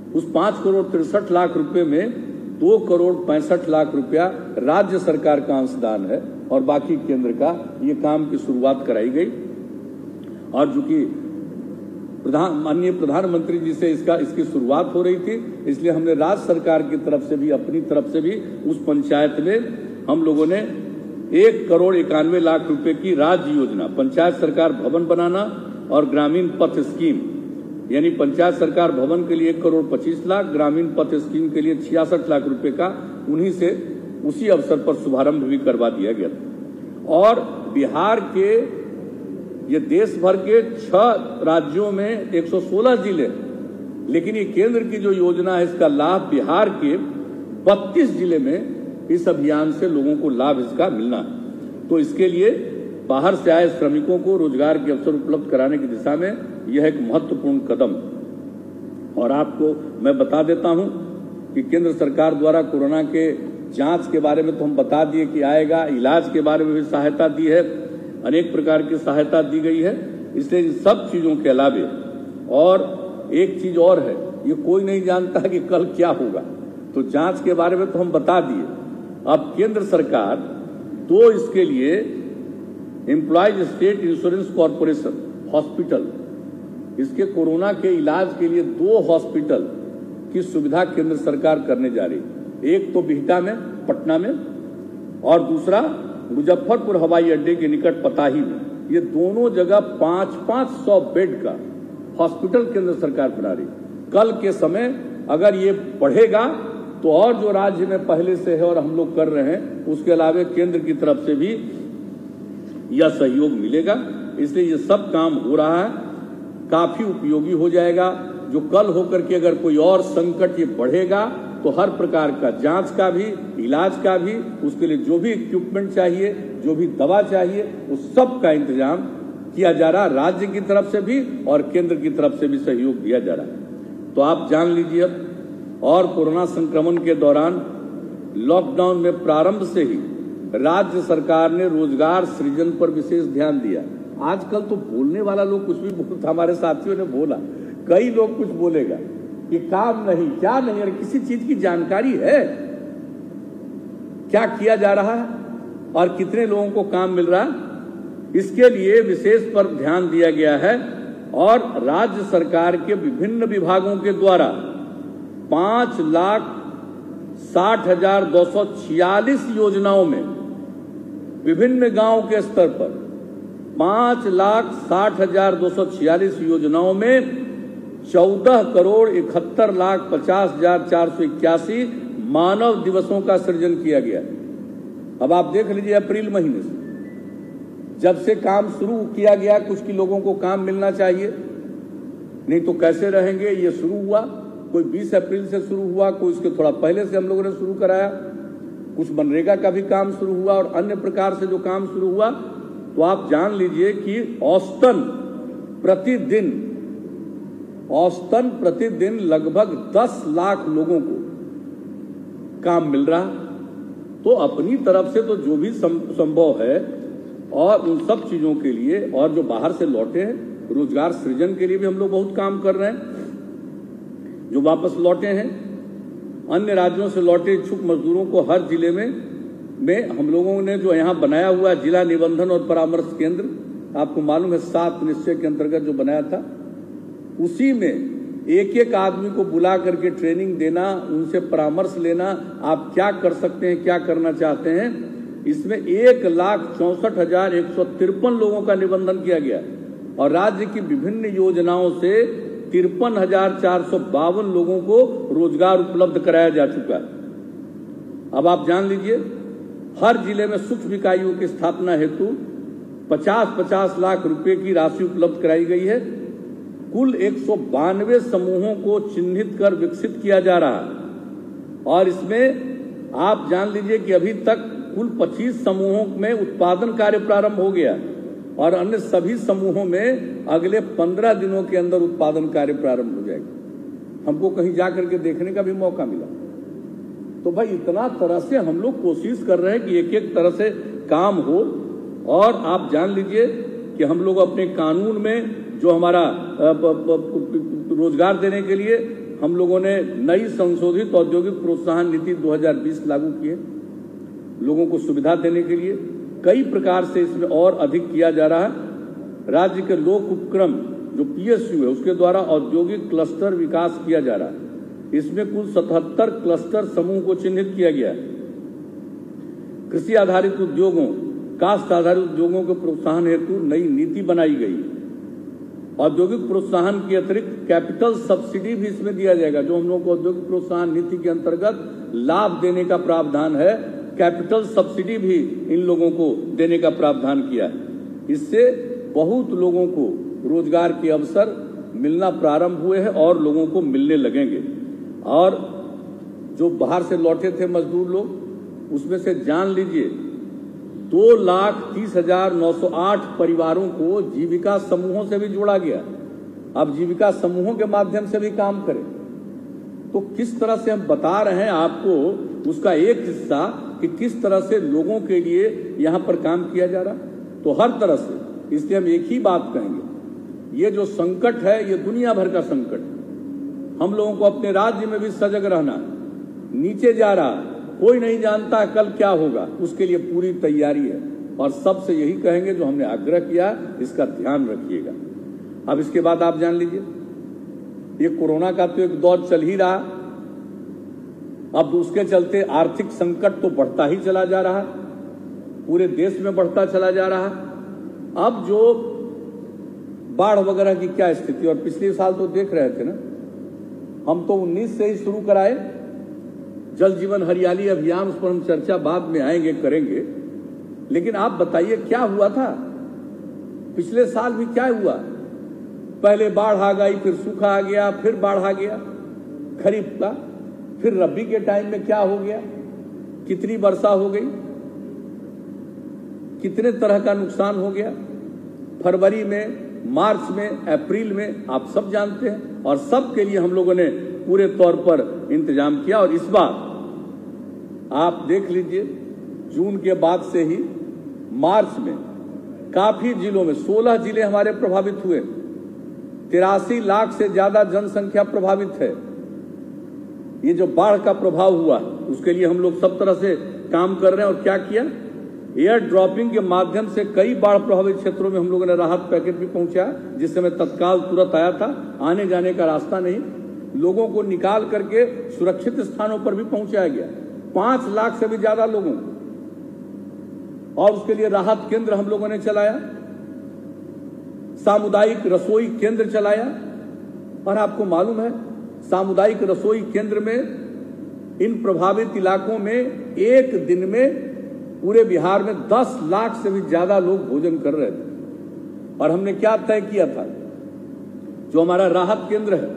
उस पांच करोड़ तिरसठ लाख रुपए में दो करोड़ पैंसठ लाख रुपया राज्य सरकार का अंशदान है और बाकी केंद्र का ये काम की शुरुआत कराई गई। और चूंकि प्रधान माननीय प्रधानमंत्री जी से इसका इसकी शुरुआत हो रही थी, इसलिए हमने राज्य सरकार की तरफ से भी अपनी तरफ से भी उस पंचायत में हम लोगों ने एक करोड़ इक्यानवे लाख रुपए की राज्य योजना, पंचायत सरकार भवन बनाना और ग्रामीण पथ स्कीम, यानी पंचायत सरकार भवन के लिए एक करोड़ पच्चीस लाख, ग्रामीण पथ स्कीम के लिए छियासठ लाख रुपए का उन्हीं से उसी अवसर पर शुभारंभ भी करवा दिया गया था। और बिहार के, ये देश भर के छह राज्यों में एक सौ सोलह जिले, लेकिन ये केंद्र की जो योजना है इसका लाभ बिहार के बत्तीस जिले में इस अभियान से लोगों को लाभ इसका मिलना है। तो इसके लिए बाहर से आए श्रमिकों को रोजगार के अवसर उपलब्ध कराने की दिशा में यह एक महत्वपूर्ण कदम। और आपको मैं बता देता हूं कि केंद्र सरकार द्वारा कोरोना के जांच के बारे में तो हम बता दिए कि आएगा, इलाज के बारे में भी सहायता दी है, अनेक प्रकार की सहायता दी गई है। इसलिए इन सब चीजों के अलावे और एक चीज और है, ये कोई नहीं जानता कि कल क्या होगा, तो जांच के बारे में तो हम बता दिए। अब केंद्र सरकार दो इसके लिए employees state insurance corporation hospital, इसके कोरोना के इलाज के लिए दो हॉस्पिटल की सुविधा केंद्र सरकार करने जा रही है। एक तो बिहटा में, पटना में, और दूसरा मुजफ्फरपुर हवाई अड्डे के निकट पताही में। ये दोनों जगह पांच पांच सौ बेड का हॉस्पिटल केंद्र सरकार बना रही। कल के समय अगर ये बढ़ेगा तो और जो राज्य में पहले से है और हम लोग कर रहे हैं उसके अलावा केंद्र की तरफ से भी यह सहयोग मिलेगा। इसलिए ये सब काम हो रहा है, काफी उपयोगी हो जाएगा। जो कल होकर के अगर कोई और संकट ये बढ़ेगा तो हर प्रकार का जांच का भी, इलाज का भी, उसके लिए जो भी इक्विपमेंट चाहिए, जो भी दवा चाहिए, उस सब का इंतजाम किया जा रहा है। राज्य की तरफ से भी और केंद्र की तरफ से भी सहयोग दिया जा रहा है। तो आप जान लीजिए अब, और कोरोना संक्रमण के दौरान लॉकडाउन में प्रारंभ से ही राज्य सरकार ने रोजगार सृजन पर विशेष ध्यान दिया। आजकल तो बोलने वाला लोग कुछ भी बोलता, हमारे साथियों ने बोला, कई लोग कुछ बोलेगा कि काम नहीं, क्या नहीं, अरे किसी चीज की जानकारी है, क्या किया जा रहा है और कितने लोगों को काम मिल रहा है, इसके लिए विशेष पर ध्यान दिया गया है। और राज्य सरकार के विभिन्न विभागों के द्वारा पांच लाख साठ हजार दो सौ छियालीस योजनाओं में विभिन्न गांव के स्तर पर पांच लाख साठ हजार दो सौ छियालीस योजनाओं में चौदह करोड़ इकहत्तर लाख पचास हजार चार सौ इक्यासी मानव दिवसों का सृजन किया गया। अब आप देख लीजिए, अप्रैल महीने से जब से काम शुरू किया गया, कुछ की लोगों को काम मिलना चाहिए, नहीं तो कैसे रहेंगे। ये शुरू हुआ, कोई बीस अप्रैल से शुरू हुआ, कोई उसके थोड़ा पहले से हम लोगों ने शुरू कराया, कुछ मनरेगा का भी काम शुरू हुआ और अन्य प्रकार से जो काम शुरू हुआ। तो आप जान लीजिए कि औसतन प्रतिदिन औसतन प्रतिदिन लगभग दस लाख लोगों को काम मिल रहा। तो अपनी तरफ से तो जो भी संभव है और उन सब चीजों के लिए, और जो बाहर से लौटे हैं रोजगार सृजन के लिए भी हम लोग बहुत काम कर रहे हैं। जो वापस लौटे हैं, अन्य राज्यों से लौटे इच्छुक मजदूरों को हर जिले में में हम लोगों ने जो यहाँ बनाया हुआ जिला निबंधन और परामर्श केंद्र, आपको मालूम है सात निश्चय के अंतर्गत जो बनाया था, उसी में एक एक आदमी को बुला करके ट्रेनिंग देना, उनसे परामर्श लेना, आप क्या कर सकते हैं, क्या करना चाहते हैं। इसमें एक लाख चौसठ हजार एक सौ तिरपन लोगों का निबंधन किया गया और राज्य की विभिन्न योजनाओं से तिरपन हजार चार सौ बावन लोगों को रोजगार उपलब्ध कराया जा चुका है। अब आप जान लीजिए, हर जिले में सूक्ष्म इकाइयों की स्थापना हेतु पचास पचास लाख रुपए की राशि उपलब्ध कराई गई है। कुल एक सौ बानवे समूहों को चिन्हित कर विकसित किया जा रहा है और इसमें आप जान लीजिए कि अभी तक कुल पच्चीस समूहों में उत्पादन कार्य प्रारंभ हो गया और अन्य सभी समूहों में अगले पंद्रह दिनों के अंदर उत्पादन कार्य प्रारंभ हो जाएगा। हमको कहीं जाकर के देखने का भी मौका मिला। तो भाई इतना तरह से हम लोग कोशिश कर रहे हैं कि एक एक तरह से काम हो। और आप जान लीजिए कि हम लोग अपने कानून में जो हमारा रोजगार देने के लिए हम लोगों ने नई संशोधित औद्योगिक प्रोत्साहन नीति दो हज़ार बीस लागू की है। लोगों को सुविधा देने के लिए कई प्रकार से इसमें और अधिक किया जा रहा है। राज्य के लोक उपक्रम जो पीएसयू है उसके द्वारा औद्योगिक क्लस्टर विकास किया जा रहा है। इसमें कुल सतहत्तर क्लस्टर समूह को चिन्हित किया गया है। कृषि आधारित उद्योगों, काष्ठ आधारित उद्योगों के प्रोत्साहन हेतु नई नीति बनाई गई। औद्योगिक प्रोत्साहन के अतिरिक्त कैपिटल सब्सिडी भी इसमें दिया जाएगा। जो हम लोगों को औद्योगिक प्रोत्साहन नीति के अंतर्गत लाभ देने का प्रावधान है, कैपिटल सब्सिडी भी इन लोगों को देने का प्रावधान किया है। इससे बहुत लोगों को रोजगार के अवसर मिलना प्रारंभ हुए हैं और लोगों को मिलने लगेंगे। और जो बाहर से लौटे थे मजदूर लोग, उसमें से जान लीजिए दो लाख तीस हजार नौ सौ आठ परिवारों को जीविका समूहों से भी जोड़ा गया। अब जीविका समूहों के माध्यम से भी काम करें। तो किस तरह से हम बता रहे हैं आपको उसका एक हिस्सा कि किस तरह से लोगों के लिए यहां पर काम किया जा रहा, तो हर तरह से। इसलिए हम एक ही बात कहेंगे, ये जो संकट है ये दुनिया भर का संकट है। हम लोगों को अपने राज्य में भी सजग रहना है। नीचे जा रहा, कोई नहीं जानता कल क्या होगा, उसके लिए पूरी तैयारी है। और सबसे यही कहेंगे जो हमने आग्रह किया, इसका ध्यान रखिएगा। अब इसके बाद आप जान लीजिए, ये कोरोना का तो एक दौर चल ही रहा, अब उसके चलते आर्थिक संकट तो बढ़ता ही चला जा रहा, पूरे देश में बढ़ता चला जा रहा। अब जो बाढ़ वगैरह की क्या स्थिति, और पिछले साल तो देख रहे थे ना, हम तो उन्नीस से ही शुरू कराए जल जीवन हरियाली अभियान, उस पर हम चर्चा बाद में आएंगे करेंगे। लेकिन आप बताइए क्या हुआ था पिछले साल भी, क्या हुआ? पहले बाढ़ आ गई, फिर सूखा आ गया, फिर बाढ़ आ गया खरीफ का, फिर रबी के टाइम में क्या हो गया, कितनी वर्षा हो गई, कितने तरह का नुकसान हो गया फरवरी में, मार्च में, अप्रैल में, आप सब जानते हैं। और सब के लिए हम लोगों ने पूरे तौर पर इंतजाम किया। और इस बार आप देख लीजिए, जून के बाद से ही मार्च में काफी जिलों में, सोलह जिले हमारे प्रभावित हुए, तिरासी लाख से ज्यादा जनसंख्या प्रभावित है। ये जो बाढ़ का प्रभाव हुआ उसके लिए हम लोग सब तरह से काम कर रहे हैं। और क्या किया, एयर ड्रॉपिंग के माध्यम से कई बाढ़ प्रभावित क्षेत्रों में हम लोगों ने राहत पैकेट भी पहुंचाया, जिससे मैं तत्काल तुरंत आया था। आने जाने का रास्ता नहीं, लोगों को निकाल करके सुरक्षित स्थानों पर भी पहुंचाया गया, पांच लाख से भी ज्यादा लोगों को। और उसके लिए राहत केंद्र हम लोगों ने चलाया, सामुदायिक रसोई केंद्र चलाया। और आपको मालूम है, सामुदायिक रसोई केंद्र में इन प्रभावित इलाकों में एक दिन में पूरे बिहार में दस लाख से भी ज्यादा लोग भोजन कर रहे थे। और हमने क्या तय किया था, जो हमारा राहत केंद्र है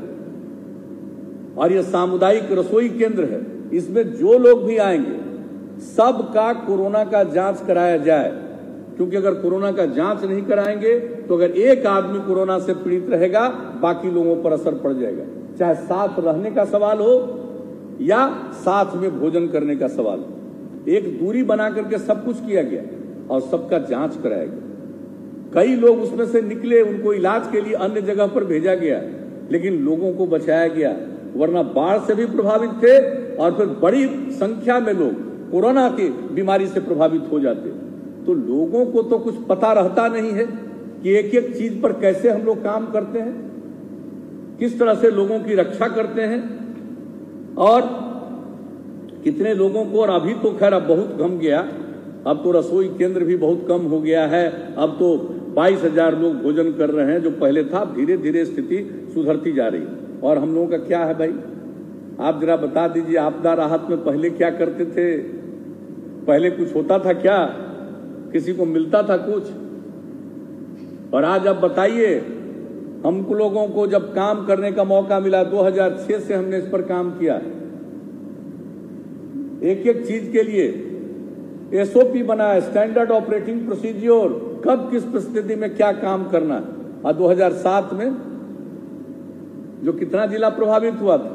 और ये सामुदायिक रसोई केंद्र है, इसमें जो लोग भी आएंगे सबका कोरोना का जांच कराया जाए। क्योंकि अगर कोरोना का जांच नहीं कराएंगे तो अगर एक आदमी कोरोना से पीड़ित रहेगा, बाकी लोगों पर असर पड़ जाएगा। चाहे साथ रहने का सवाल हो या साथ में भोजन करने का सवाल हो, एक दूरी बना करके सब कुछ किया गया और सबका जांच कराया गया। कई लोग उसमें से निकले, उनको इलाज के लिए अन्य जगह पर भेजा गया, लेकिन लोगों को बचाया गया। वरना बाढ़ से भी प्रभावित थे और फिर बड़ी संख्या में लोग कोरोना की बीमारी से प्रभावित हो जाते। तो लोगों को तो कुछ पता रहता नहीं है कि एक एक चीज पर कैसे हम लोग काम करते हैं, किस तरह से लोगों की रक्षा करते हैं और कितने लोगों को। और अभी तो खैर अब बहुत कम गया, अब तो रसोई केंद्र भी बहुत कम हो गया है। अब तो बाईस हजार लोग भोजन कर रहे हैं, जो पहले था। धीरे धीरे स्थिति सुधरती जा रही। और हम लोगों का क्या है भाई, आप जरा बता दीजिए, आपदा राहत में पहले क्या करते थे? पहले कुछ होता था क्या? किसी को मिलता था कुछ? और आज आप बताइए, हम लोगों को जब काम करने का मौका मिला, दो हज़ार छह से हमने इस पर काम किया, एक एक चीज के लिए एसओपी बनाया, स्टैंडर्ड ऑपरेटिंग प्रोसीजर, कब किस परिस्थिति में क्या काम करना है। और दो हज़ार सात में जो कितना जिला प्रभावित हुआ था,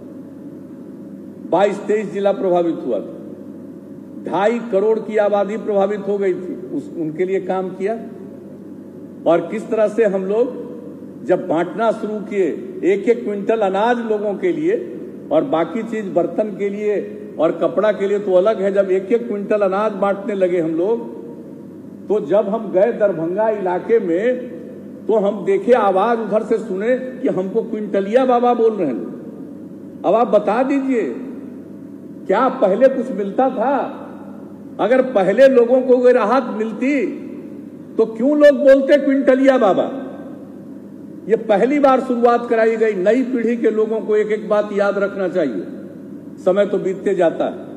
बाईस तेईस जिला प्रभावित हुआ था, ढाई करोड़ की आबादी प्रभावित हो गई थी, उस उनके लिए काम किया। और किस तरह से हम लोग जब बांटना शुरू किए, एक एक क्विंटल अनाज लोगों के लिए और बाकी चीज बर्तन के लिए और कपड़ा के लिए तो अलग है, जब एक एक क्विंटल अनाज बांटने लगे हम लोग, तो जब हम गए दरभंगा इलाके में तो हम देखे, आवाज उधर से सुने कि हमको क्विंटलिया बाबा बोल रहे हैं। अब आप बता दीजिए, क्या पहले कुछ मिलता था? अगर पहले लोगों को कोई राहत मिलती तो क्यों लोग बोलते क्विंटलिया बाबा? ये पहली बार शुरुआत कराई गई। नई पीढ़ी के लोगों को एक एक बात याद रखना चाहिए, समय तो बीतते जाता है,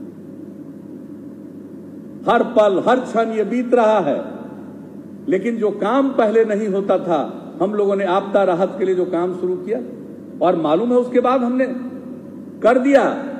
हर पल हर क्षण ये बीत रहा है, लेकिन जो काम पहले नहीं होता था, हम लोगों ने आपदा राहत के लिए जो काम शुरू किया, और मालूम है उसके बाद हमने कर दिया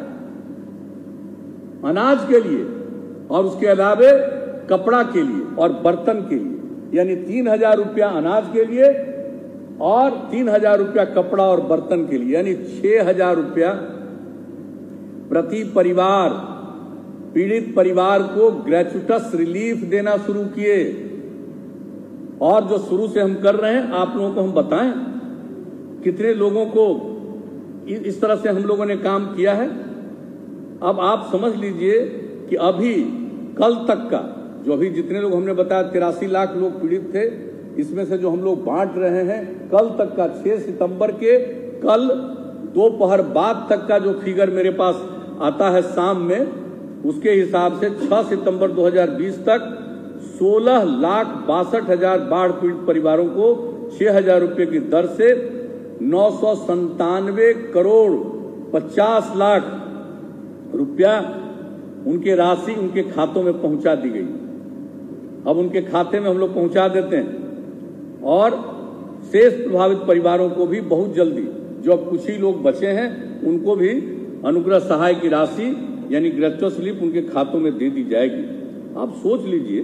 अनाज के लिए और उसके अलावे कपड़ा के लिए और बर्तन के लिए, यानी तीन हजार रुपया अनाज के लिए और तीन हजार रुपया कपड़ा और बर्तन के लिए, यानी छह हजार रुपया प्रति परिवार पीड़ित परिवार को ग्रेचुटस रिलीफ देना शुरू किए। और जो शुरू से हम कर रहे हैं, आप लोगों को हम बताएं कितने लोगों को इस तरह से हम लोगों ने काम किया है। अब आप समझ लीजिए कि अभी कल तक का जो अभी जितने लोग हमने बताया तिरासी लाख लोग पीड़ित थे, इसमें से जो हम लोग बांट रहे हैं, कल तक का छह सितंबर के कल दोपहर बाद तक का जो फिगर मेरे पास आता है शाम में, उसके हिसाब से छह सितंबर दो हज़ार बीस तक सोलह लाख बासठ हजार बाढ़ पीड़ित परिवारों को छह हजार रुपये की दर से नौ सौ संतानवे करोड़ पचास लाख रुपया उनके राशि उनके खातों में पहुंचा दी गई। अब उनके खाते में हम लोग पहुंचा देते हैं, और शेष प्रभावित परिवारों को भी बहुत जल्दी, जो अब कुछ ही लोग बचे हैं, उनको भी अनुग्रह सहाय की राशि यानी ग्रेचुटस रिलीफ उनके खातों में दे दी जाएगी। आप सोच लीजिए,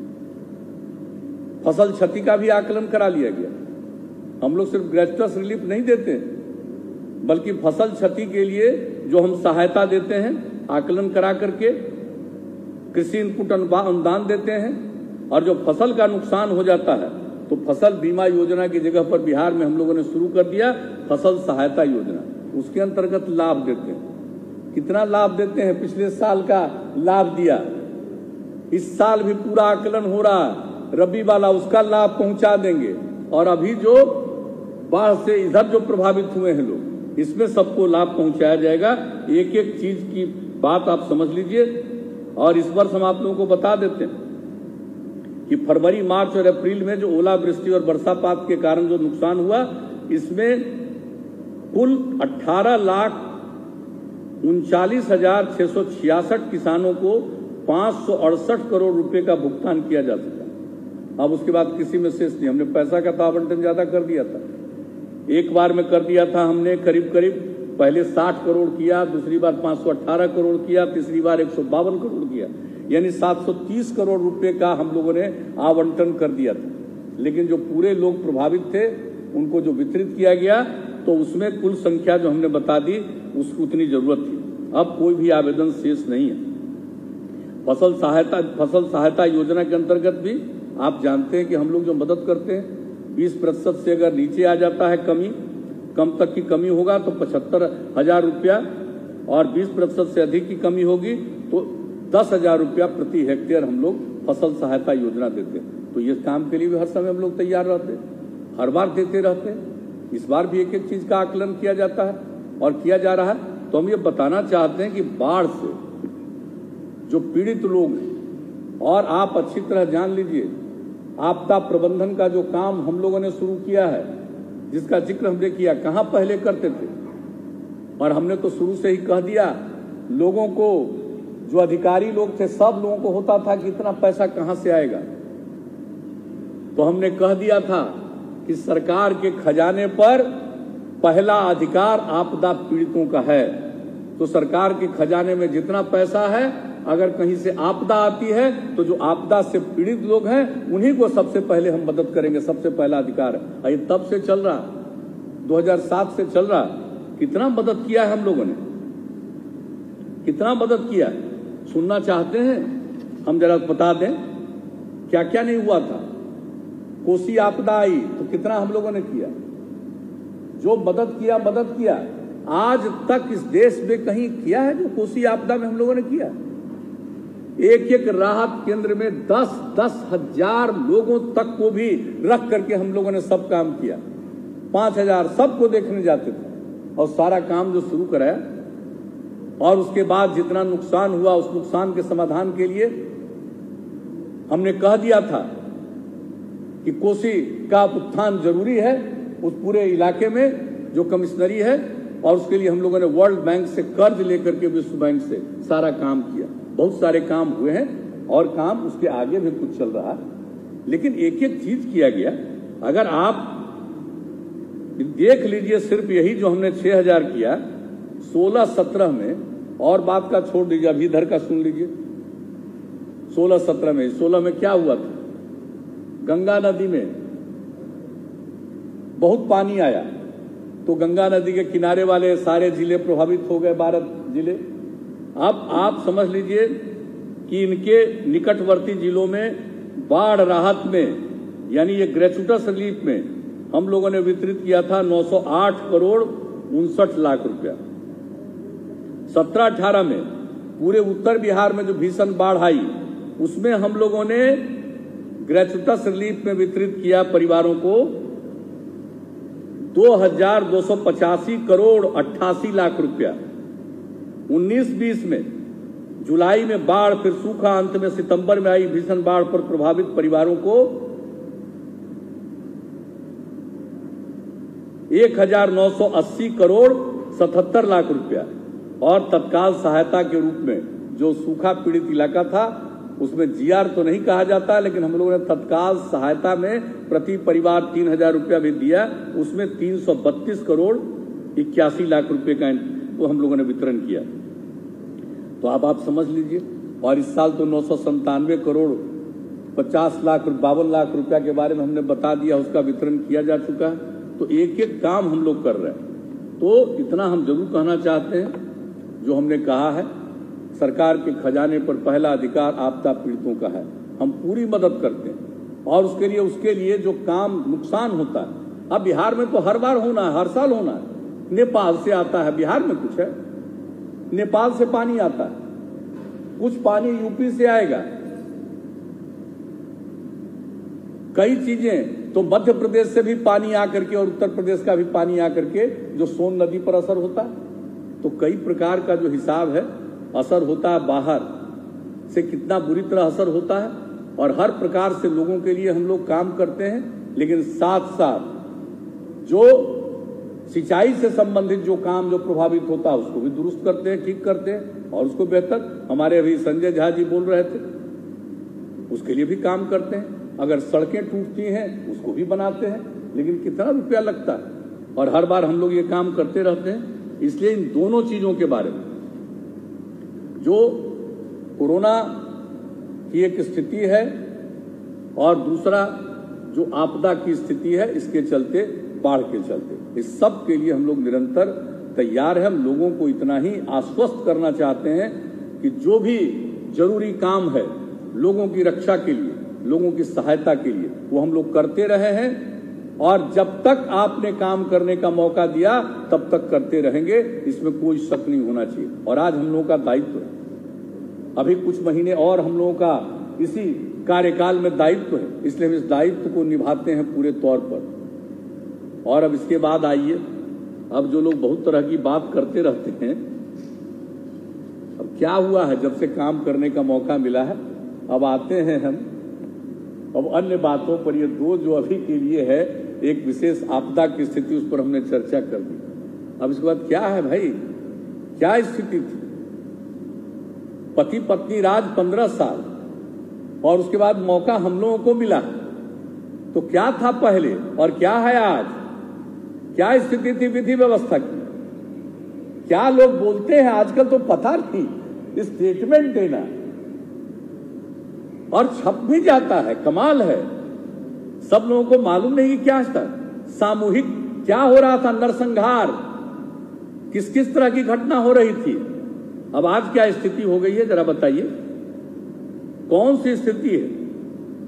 फसल क्षति का भी आकलन करा लिया गया। हम लोग सिर्फ ग्रेचुटस रिलीफ नहीं देते, बल्कि फसल क्षति के लिए जो हम सहायता देते हैं आकलन करा करके, कृषि इनपुट अनुदान देते हैं, और जो फसल का नुकसान हो जाता है तो फसल बीमा योजना की जगह पर बिहार में हम लोगों ने शुरू कर दिया फसल सहायता योजना, उसके अंतर्गत लाभ देते हैं। कितना लाभ देते हैं? पिछले साल का लाभ दिया, इस साल भी पूरा आकलन हो रहा है, रबी वाला उसका लाभ पहुंचा देंगे, और अभी जो बाढ़ से इधर जो प्रभावित हुए हैं लोग, इसमें सबको लाभ पहुंचाया जाएगा। एक एक चीज की बात आप समझ लीजिए। और इस वर्ष हम आप लोगों को बता देते हैं कि फरवरी, मार्च और अप्रैल में जो ओलावृष्टि और बरसापात के कारण जो नुकसान हुआ, इसमें कुल अठारह लाख उनचालीस हजार छह सौ छियासठ किसानों को पांच सौ अड़सठ करोड़ रुपए का भुगतान किया जा सका। अब उसके बाद किसी में शेष नहीं। हमने पैसा का तो आवंटन ज्यादा कर दिया था, एक बार में कर दिया था हमने करीब करीब, पहले साठ करोड़ किया, दूसरी बार पांच सौ अठारह करोड़ किया, तीसरी बार एक सौ बावन करोड़ किया, यानी सात सौ तीस करोड़ रुपए का हम लोगों ने आवंटन कर दिया था। लेकिन जो पूरे लोग प्रभावित थे उनको जो वितरित किया गया, तो उसमें कुल संख्या जो हमने बता दी उसकी उतनी जरूरत थी। अब कोई भी आवेदन शेष नहीं है। फसल सहायता फसल सहायता योजना के अंतर्गत भी आप जानते हैं कि हम लोग जो मदद करते हैं, बीस प्रतिशत से अगर नीचे आ जाता है कमी, कम तक की कमी होगा तो पचहत्तर हजार रुपया, और बीस प्रतिशत से अधिक की कमी होगी तो दस हजार रुपया प्रति हेक्टेयर हम लोग फसल सहायता योजना देते हैं। तो ये काम के लिए भी हर समय हम लोग तैयार रहते हैं, हर बार देते रहते हैं। इस बार भी एक एक चीज का आकलन किया जाता है और किया जा रहा है। तो हम ये बताना चाहते हैं कि बाढ़ से जो पीड़ित लोग हैं, और आप अच्छी तरह जान लीजिए, आपदा प्रबंधन का जो काम हम लोगों ने शुरू किया है, जिसका जिक्र हमने किया, कहां पहले करते थे, और हमने तो शुरू से ही कह दिया लोगों को, जो अधिकारी लोग थे सब लोगों को होता था कि इतना पैसा कहां से आएगा। तो हमने कह दिया था कि सरकार के खजाने पर पहला अधिकार आपदा पीड़ितों का है। तो सरकार के खजाने में जितना पैसा है, अगर कहीं से आपदा आती है तो जो आपदा से पीड़ित लोग हैं उन्हीं को सबसे पहले हम मदद करेंगे, सबसे पहला अधिकार है। ये तब से चल रहा, दो हज़ार सात से चल रहा। कितना मदद किया है हम लोगों ने, कितना मदद किया, सुनना चाहते हैं? हम जरा बता दें क्या क्या नहीं हुआ था। कोसी आपदा आई तो कितना हम लोगों ने किया, जो मदद किया मदद किया। आज तक इस देश में कहीं किया है जो कोसी आपदा में हम लोगों ने किया? एक एक राहत केंद्र में दस दस हजार लोगों तक को भी रख करके हम लोगों ने सब काम किया। पांच हजार सबको देखने जाते थे और सारा काम जो शुरू कराया, और उसके बाद जितना नुकसान हुआ उस नुकसान के समाधान के लिए हमने कह दिया था कि कोसी का उत्थान जरूरी है उस पूरे इलाके में जो कमिश्नरी है, और उसके लिए हम लोगों ने वर्ल्ड बैंक से कर्ज लेकर के विश्व बैंक से सारा काम किया। बहुत सारे काम हुए हैं और काम उसके आगे भी कुछ चल रहा है, लेकिन एक एक चीज किया गया। अगर आप देख लीजिए, सिर्फ यही जो हमने छह हजार किया सोलह सत्रह में, और बात का छोड़ दीजिए, अभी इधर का सुन लीजिए। सोलह सत्रह में सोलह में क्या हुआ था? गंगा नदी में बहुत पानी आया तो गंगा नदी के किनारे वाले सारे जिले प्रभावित हो गए, बारह जिले। अब आप समझ लीजिए कि इनके निकटवर्ती जिलों में बाढ़ राहत में, यानी ये ग्रेचुटस रिलीफ में हम लोगों ने वितरित किया था नौ सौ आठ करोड़ उनसठ लाख रुपया। सत्रह अठारह में पूरे उत्तर बिहार में जो भीषण बाढ़ आई उसमें हम लोगों ने ग्रेचुटस रिलीफ में वितरित किया परिवारों को दो हजार दो सौ पचासी करोड़ अट्ठासी लाख रुपया। उन्नीस बीस में जुलाई में बाढ़, फिर सूखा, अंत में सितंबर में आई भीषण बाढ़ पर प्रभावित परिवारों को एक हजार नौ सौ अस्सी करोड़ सतहत्तर लाख रुपया। और तत्काल सहायता के रूप में जो सूखा पीड़ित इलाका था उसमें जीआर तो नहीं कहा जाता, लेकिन हम लोगों ने तत्काल सहायता में प्रति परिवार तीन हजार रुपया भी दिया। उसमें तीन सौ बत्तीस करोड़ इक्यासी लाख रुपए का वो हम लोगों ने वितरण किया। तो अब आप समझ लीजिए। और इस साल तो नौ सौ संतानवे करोड़ पचास लाख बावन लाख रुपया के बारे में हमने बता दिया, उसका वितरण किया जा चुका है। तो एक एक काम हम लोग कर रहे हैं। तो इतना हम जरूर कहना चाहते हैं, जो हमने कहा है, सरकार के खजाने पर पहला अधिकार आपदा पीड़ितों का है। हम पूरी मदद करते हैं और उसके लिए उसके लिए जो काम नुकसान होता है, अब बिहार में तो हर बार होना है, हर साल होना है। नेपाल से आता है, बिहार में कुछ है, नेपाल से पानी आता है, कुछ पानी यूपी से आएगा, कई चीजें तो मध्य प्रदेश से भी पानी आकर के और उत्तर प्रदेश का भी पानी आकर के जो सोन नदी पर असर होता है। तो कई प्रकार का जो हिसाब है, असर होता है, बाहर से कितना बुरी तरह असर होता है, और हर प्रकार से लोगों के लिए हम लोग काम करते हैं। लेकिन साथ साथ जो सिंचाई से संबंधित जो काम जो प्रभावित होता है उसको भी दुरुस्त करते हैं, ठीक करते हैं, और उसको बेहतर। हमारे अभी संजय झा जी बोल रहे थे, उसके लिए भी काम करते हैं। अगर सड़कें टूटती हैं उसको भी बनाते हैं, लेकिन कितना रुपया लगता है, और हर बार हम लोग ये काम करते रहते हैं। इसलिए इन दोनों चीजों के बारे में, जो कोरोना की एक स्थिति है और दूसरा जो आपदा की स्थिति है, इसके चलते, बाढ़ के चलते, इस सब के लिए हम लोग निरंतर तैयार हैं। हम लोगों को इतना ही आश्वस्त करना चाहते हैं कि जो भी जरूरी काम है लोगों की रक्षा के लिए, लोगों की सहायता के लिए, वो हम लोग करते रहे हैं, और जब तक आपने काम करने का मौका दिया तब तक करते रहेंगे, इसमें कोई शक नहीं होना चाहिए। और आज हम लोगों का दायित्व है, अभी कुछ महीने और हम लोगों का इसी कार्यकाल में दायित्व है, इसलिए हम इस दायित्व को निभाते हैं पूरे तौर पर। और अब इसके बाद आइए, अब जो लोग बहुत तरह की बात करते रहते हैं, अब क्या हुआ है, जब से काम करने का मौका मिला है, अब आते हैं हम अब अन्य बातों पर। ये दो जो अभी के लिए है, एक विशेष आपदा की स्थिति, उस पर हमने चर्चा कर दी। अब इसके बाद क्या है भाई, क्या स्थिति थी? पति पत्नी राज पंद्रह साल, और उसके बाद मौका हम लोगों को मिला। तो क्या था पहले और क्या है आज? क्या स्थिति थी विधि व्यवस्था की? क्या लोग बोलते हैं आजकल तो पता नहीं, स्टेटमेंट देना और छप भी जाता है, कमाल है। सब लोगों को मालूम नहीं कि क्या था सामूहिक, क्या हो रहा था, नरसंहार, किस किस तरह की घटना हो रही थी। अब आज क्या स्थिति हो गई है, जरा बताइए, कौन सी स्थिति है?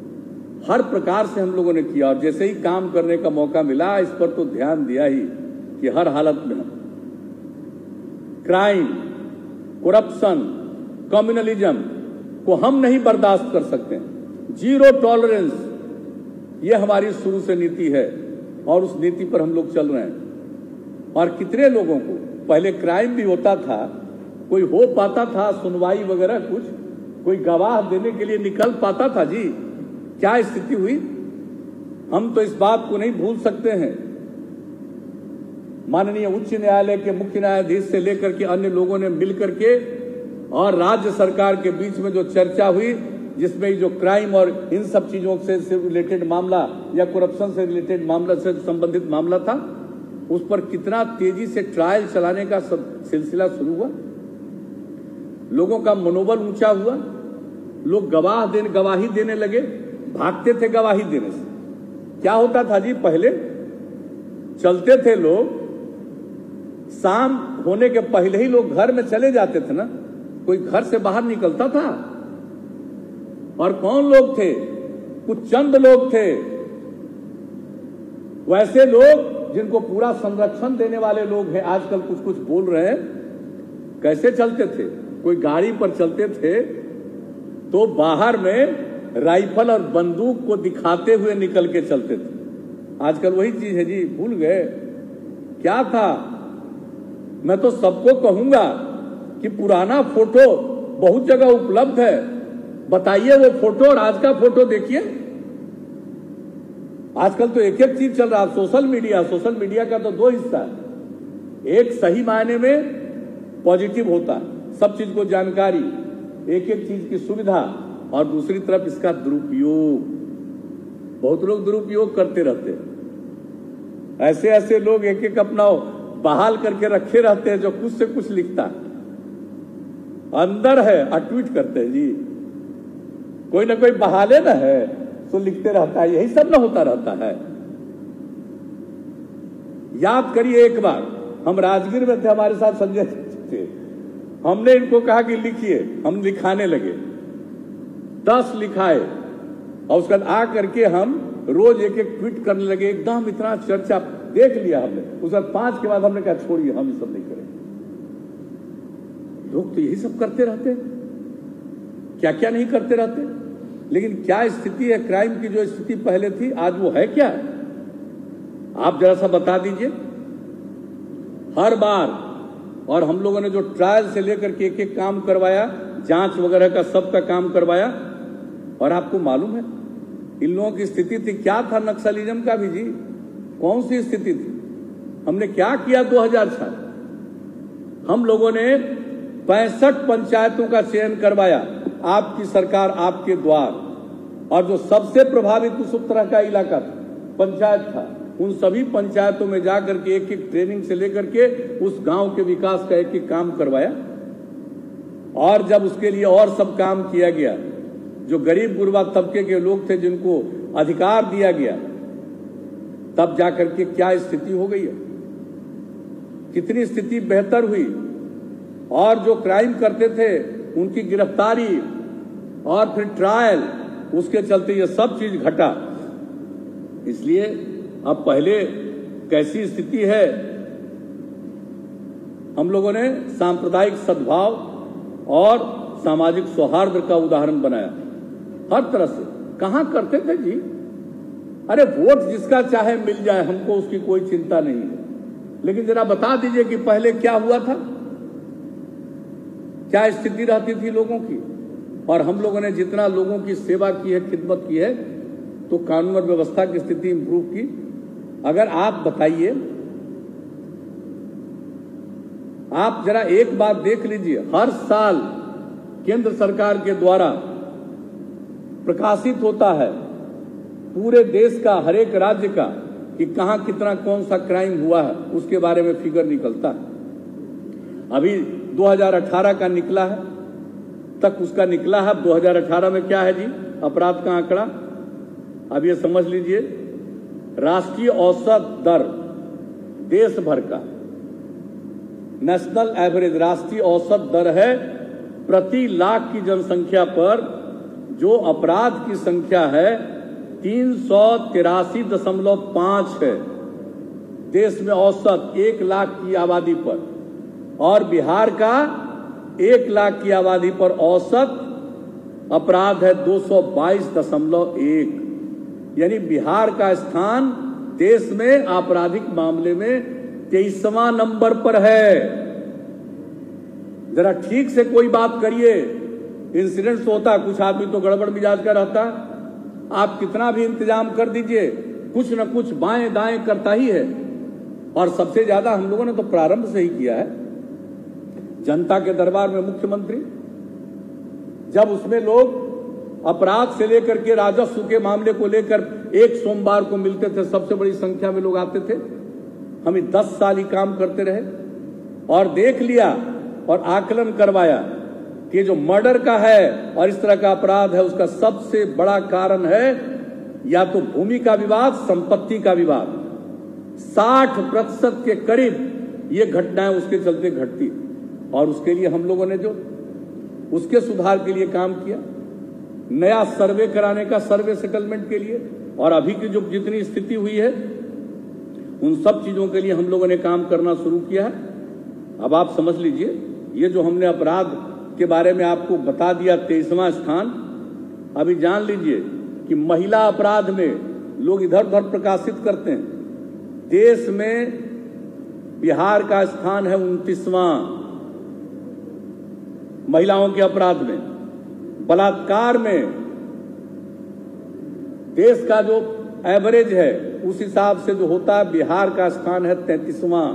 हर प्रकार से हम लोगों ने किया, और जैसे ही काम करने का मौका मिला इस पर तो ध्यान दिया ही। कि हर हालत में हम क्राइम, करप्शन, कम्युनलिज्म को हम नहीं बर्दाश्त कर सकते। जीरो टॉलरेंस, ये हमारी शुरू से नीति है और उस नीति पर हम लोग चल रहे हैं। और कितने लोगों को पहले क्राइम भी होता था, कोई हो पाता था सुनवाई वगैरह, कुछ कोई गवाह देने के लिए निकल पाता था जी, क्या स्थिति हुई। हम तो इस बात को नहीं भूल सकते हैं। माननीय उच्च न्यायालय के मुख्य न्यायाधीश से लेकर के अन्य लोगों ने मिलकर के और राज्य सरकार के बीच में जो चर्चा हुई, जिसमें जो क्राइम और इन सब चीजों से रिलेटेड मामला या करप्शन से रिलेटेड मामला से संबंधित मामला था, उस पर कितना तेजी से ट्रायल चलाने का सिलसिला शुरू हुआ। लोगों का मनोबल ऊंचा हुआ, लोग गवाह देने गवाही देने लगे, भागते थे गवाही देने से। क्या होता था जी, पहले चलते थे लोग, शाम होने के पहले ही लोग घर में चले जाते थे ना, कोई घर से बाहर निकलता था। और कौन लोग थे? कुछ चंद लोग थे, वैसे लोग जिनको पूरा संरक्षण देने वाले लोग हैं। आजकल कुछ कुछ बोल रहे हैं। कैसे चलते थे? कोई गाड़ी पर चलते थे तो बाहर में राइफल और बंदूक को दिखाते हुए निकल के चलते थे। आजकल वही चीज है जी, भूल गए क्या था। मैं तो सबको कहूंगा कि पुराना फोटो बहुत जगह उपलब्ध है, बताइए वो फोटो और आज का फोटो देखिए। आजकल तो एक एक चीज चल रहा है, सोशल मीडिया। सोशल मीडिया का तो दो हिस्सा है, एक सही मायने में पॉजिटिव होता है, सब चीज को जानकारी, एक एक चीज की सुविधा, और दूसरी तरफ इसका दुरुपयोग। बहुत लोग दुरुपयोग करते रहते हैं। ऐसे ऐसे लोग एक एक अपना बहाल करके रखे रहते हैं जो कुछ से कुछ लिखता है, अंदर है और ट्वीट करते हैं जी। कोई ना कोई बहाले ना है तो लिखते रहता है, यही सब ना होता रहता है। याद करिए, एक बार हम राजगीर में थे, हमारे साथ संजय थे, हमने इनको कहा कि लिखिए, हम लिखाने लगे, दस लिखाए और उसके बाद आ करके हम रोज एक एक ट्वीट करने लगे। एकदम इतना चर्चा देख लिया हमने। उसके बाद पांच के बाद हमने कहा छोड़िए, हम ये सब नहीं करेंगे। लोग तो यही सब करते रहते, क्या क्या नहीं करते रहते। लेकिन क्या स्थिति है क्राइम की? जो स्थिति पहले थी आज वो है क्या? आप जरा सा बता दीजिए। हर बार और हम लोगों ने जो ट्रायल से लेकर के एक एक काम करवाया, जांच वगैरह का सबका काम करवाया, और आपको मालूम है इन लोगों की स्थिति थी क्या था? नक्सलिज्म का भी जी, कौन सी स्थिति थी? हमने क्या किया? दो हज़ार साल हम लोगों ने पैंसठ पंचायतों का चयन करवाया, आपकी सरकार आपके द्वार, और जो सबसे प्रभावित उस तरह का इलाका था, पंचायत था, उन सभी पंचायतों में जाकर के एक एक ट्रेनिंग से लेकर के उस गांव के विकास का एक एक काम करवाया। और जब उसके लिए और सब काम किया गया, जो गरीब गुरबा तबके के लोग थे जिनको अधिकार दिया गया, तब जाकर के क्या स्थिति हो गई है, कितनी स्थिति बेहतर हुई। और जो क्राइम करते थे उनकी गिरफ्तारी और फिर ट्रायल, उसके चलते ये सब चीज घटा। इसलिए अब पहले कैसी स्थिति है, हम लोगों ने सांप्रदायिक सद्भाव और सामाजिक सौहार्द का उदाहरण बनाया हर तरह से। कहां करते थे जी? अरे वोट जिसका चाहे मिल जाए, हमको उसकी कोई चिंता नहीं है, लेकिन जरा बता दीजिए कि पहले क्या हुआ था, क्या स्थिति रहती थी लोगों की। और हम लोगों ने जितना लोगों की सेवा की है, खिदमत की है, तो कानून और व्यवस्था की स्थिति इंप्रूव की। अगर आप बताइए, आप जरा एक बात देख लीजिए, हर साल केंद्र सरकार के द्वारा प्रकाशित होता है पूरे देश का, हर एक राज्य का, कि कहां कितना कौन सा क्राइम हुआ है, उसके बारे में फिगर निकलता है। अभी दो हज़ार अठारह का निकला है, तक उसका निकला है। दो हज़ार अठारह में क्या है जी अपराध का आंकड़ा? अब ये समझ लीजिए, राष्ट्रीय औसत दर देश भर का, नेशनल एवरेज राष्ट्रीय औसत दर है प्रति लाख की जनसंख्या पर जो अपराध की संख्या है तीन सौ तिरासी दशमलव पांच है। देश में औसत एक लाख की आबादी पर, और बिहार का एक लाख की आबादी पर औसत अपराध है दो सौ बाईस दशमलव एक। यानी बिहार का स्थान देश में आपराधिक मामले में तेईसवां नंबर पर है। जरा ठीक से कोई बात करिए। इंसिडेंट तो होता, कुछ आदमी तो गड़बड़ मिजाज का रहता, आप कितना भी इंतजाम कर दीजिए, कुछ न कुछ बाएं दाएं करता ही है। और सबसे ज्यादा हम लोगों ने तो प्रारंभ से ही किया है। जनता के दरबार में मुख्यमंत्री, जब उसमें लोग अपराध से लेकर के राजस्व के मामले को लेकर एक सोमवार को मिलते थे, सबसे बड़ी संख्या में लोग आते थे। हम दस साल ही काम करते रहे और देख लिया और आकलन करवाया कि जो मर्डर का है और इस तरह का अपराध है, उसका सबसे बड़ा कारण है या तो भूमि का विवाद, संपत्ति का विवाद। साठ प्रतिशत के करीब ये घटनाएं उसके चलते घटती, और उसके लिए हम लोगों ने जो उसके सुधार के लिए काम किया, नया सर्वे कराने का, सर्वे सेटलमेंट के लिए, और अभी की जो जितनी स्थिति हुई है उन सब चीजों के लिए हम लोगों ने काम करना शुरू किया है। अब आप समझ लीजिए, ये जो हमने अपराध के बारे में आपको बता दिया तेईसवां स्थान, अभी जान लीजिए कि महिला अपराध में लोग इधर उधर प्रकाशित करते हैं, देश में बिहार का स्थान है उनतीसवां महिलाओं के अपराध में। बलात्कार में देश का जो एवरेज है उस हिसाब से जो होता है, बिहार का स्थान है तैंतीसवां,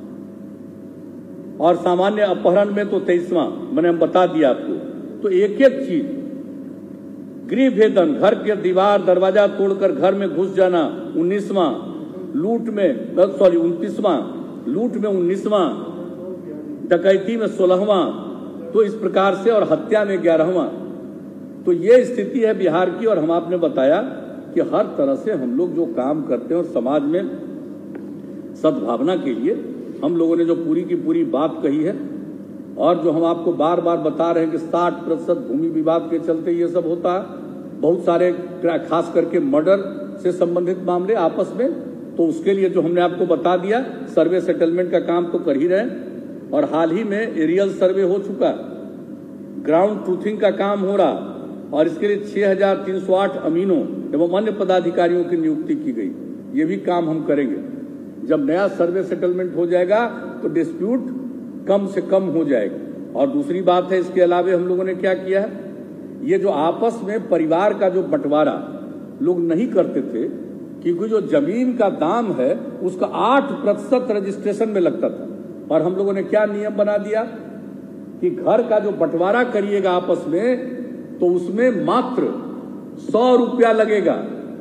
और सामान्य अपहरण में तो तेईसवां। मैंने हम बता दिया आपको। तो एक एक चीज, गृह भेदन, घर के दीवार दरवाजा तोड़कर घर में घुस जाना उन्नीसवां, लूट में सॉरी उनतीसवां, लूट में उन्नीसवां, डकैती में सोलहवां, तो इस प्रकार से, और हत्या में ग्यारहवां। तो ये स्थिति है बिहार की। और हम आपने बताया कि हर तरह से हम लोग जो काम करते हैं और समाज में सद्भावना के लिए हम लोगों ने जो पूरी की पूरी बात कही है, और जो हम आपको बार बार बता रहे हैं कि साठ प्रतिशत भूमि विवाद के चलते ये सब होता है, बहुत सारे खास करके मर्डर से संबंधित मामले आपस में, तो उसके लिए जो हमने आपको बता दिया, सर्वे सेटलमेंट का काम तो कर ही रहे हैं, और हाल ही में एरियल सर्वे हो चुका, ग्राउंड ट्रूथिंग का काम हो रहा, और इसके लिए छह हजार तीन सौ आठ अमीनों एवं अन्य पदाधिकारियों की नियुक्ति की गई। ये भी काम हम करेंगे। जब नया सर्वे सेटलमेंट हो जाएगा तो डिस्प्यूट कम से कम हो जाएगा। और दूसरी बात है, इसके अलावा हम लोगों ने क्या किया है, ये जो आपस में परिवार का जो बंटवारा लोग नहीं करते थे, क्योंकि जो जमीन का दाम है उसका आठ प्रतिशत रजिस्ट्रेशन में लगता था, और हम लोगों ने क्या नियम बना दिया कि घर का जो बंटवारा करिएगा आपस में, तो उसमें मात्र सौ रुपया लगेगा,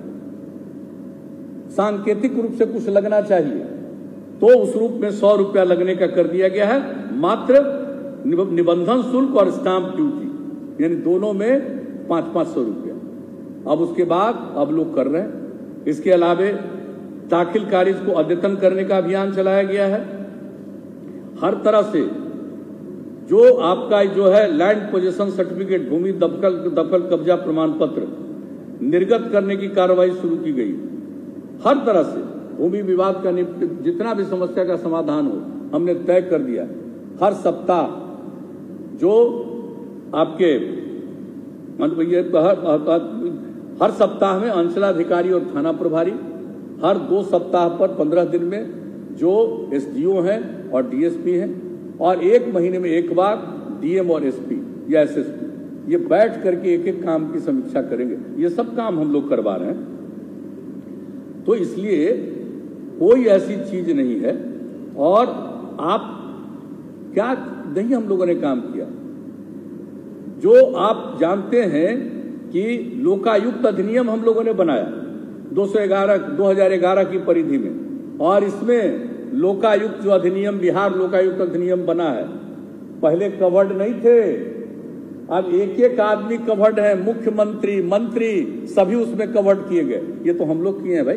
सांकेतिक रूप से कुछ लगना चाहिए, तो उस रूप में सौ रुपया लगने का कर दिया गया है, मात्र निबंधन शुल्क और स्टाम्प ड्यूटी, यानी दोनों में पांच पांच सौ रुपया। अब उसके बाद अब लोग कर रहे हैं। इसके अलावे दाखिल खारिज को अद्यतन करने का अभियान चलाया गया है। हर तरह से जो आपका जो है लैंड पोजीशन सर्टिफिकेट, भूमि दखल दखल कब्जा प्रमाण पत्र निर्गत करने की कार्रवाई शुरू की गई। हर तरह से भूमि विवाद का जितना भी समस्या का समाधान हो हमने तय कर दिया। हर सप्ताह जो आपके ये हर सप्ताह में अंचलाधिकारी और थाना प्रभारी, हर दो सप्ताह पर पंद्रह दिन में जो एसडीओ हैं और डीएसपी हैं, और एक महीने में एक बार डीएम और एसपी या एसएसपी, ये बैठ करके एक एक काम की समीक्षा करेंगे। ये सब काम हम लोग करवा रहे हैं। तो इसलिए कोई ऐसी चीज नहीं है। और आप क्या नहीं हम लोगों ने काम किया, जो आप जानते हैं कि लोकायुक्त अधिनियम हम लोगों ने बनाया दो सौ ग्यारह दो हजार ग्यारह की परिधि में, और इसमें लोकायुक्त जो अधिनियम, बिहार लोकायुक्त अधिनियम बना है, पहले कवर्ड नहीं थे, अब एक एक आदमी कवर्ड है, मुख्यमंत्री, मंत्री सभी उसमें कवर्ड किए गए। ये तो हम लोग किए हैं भाई,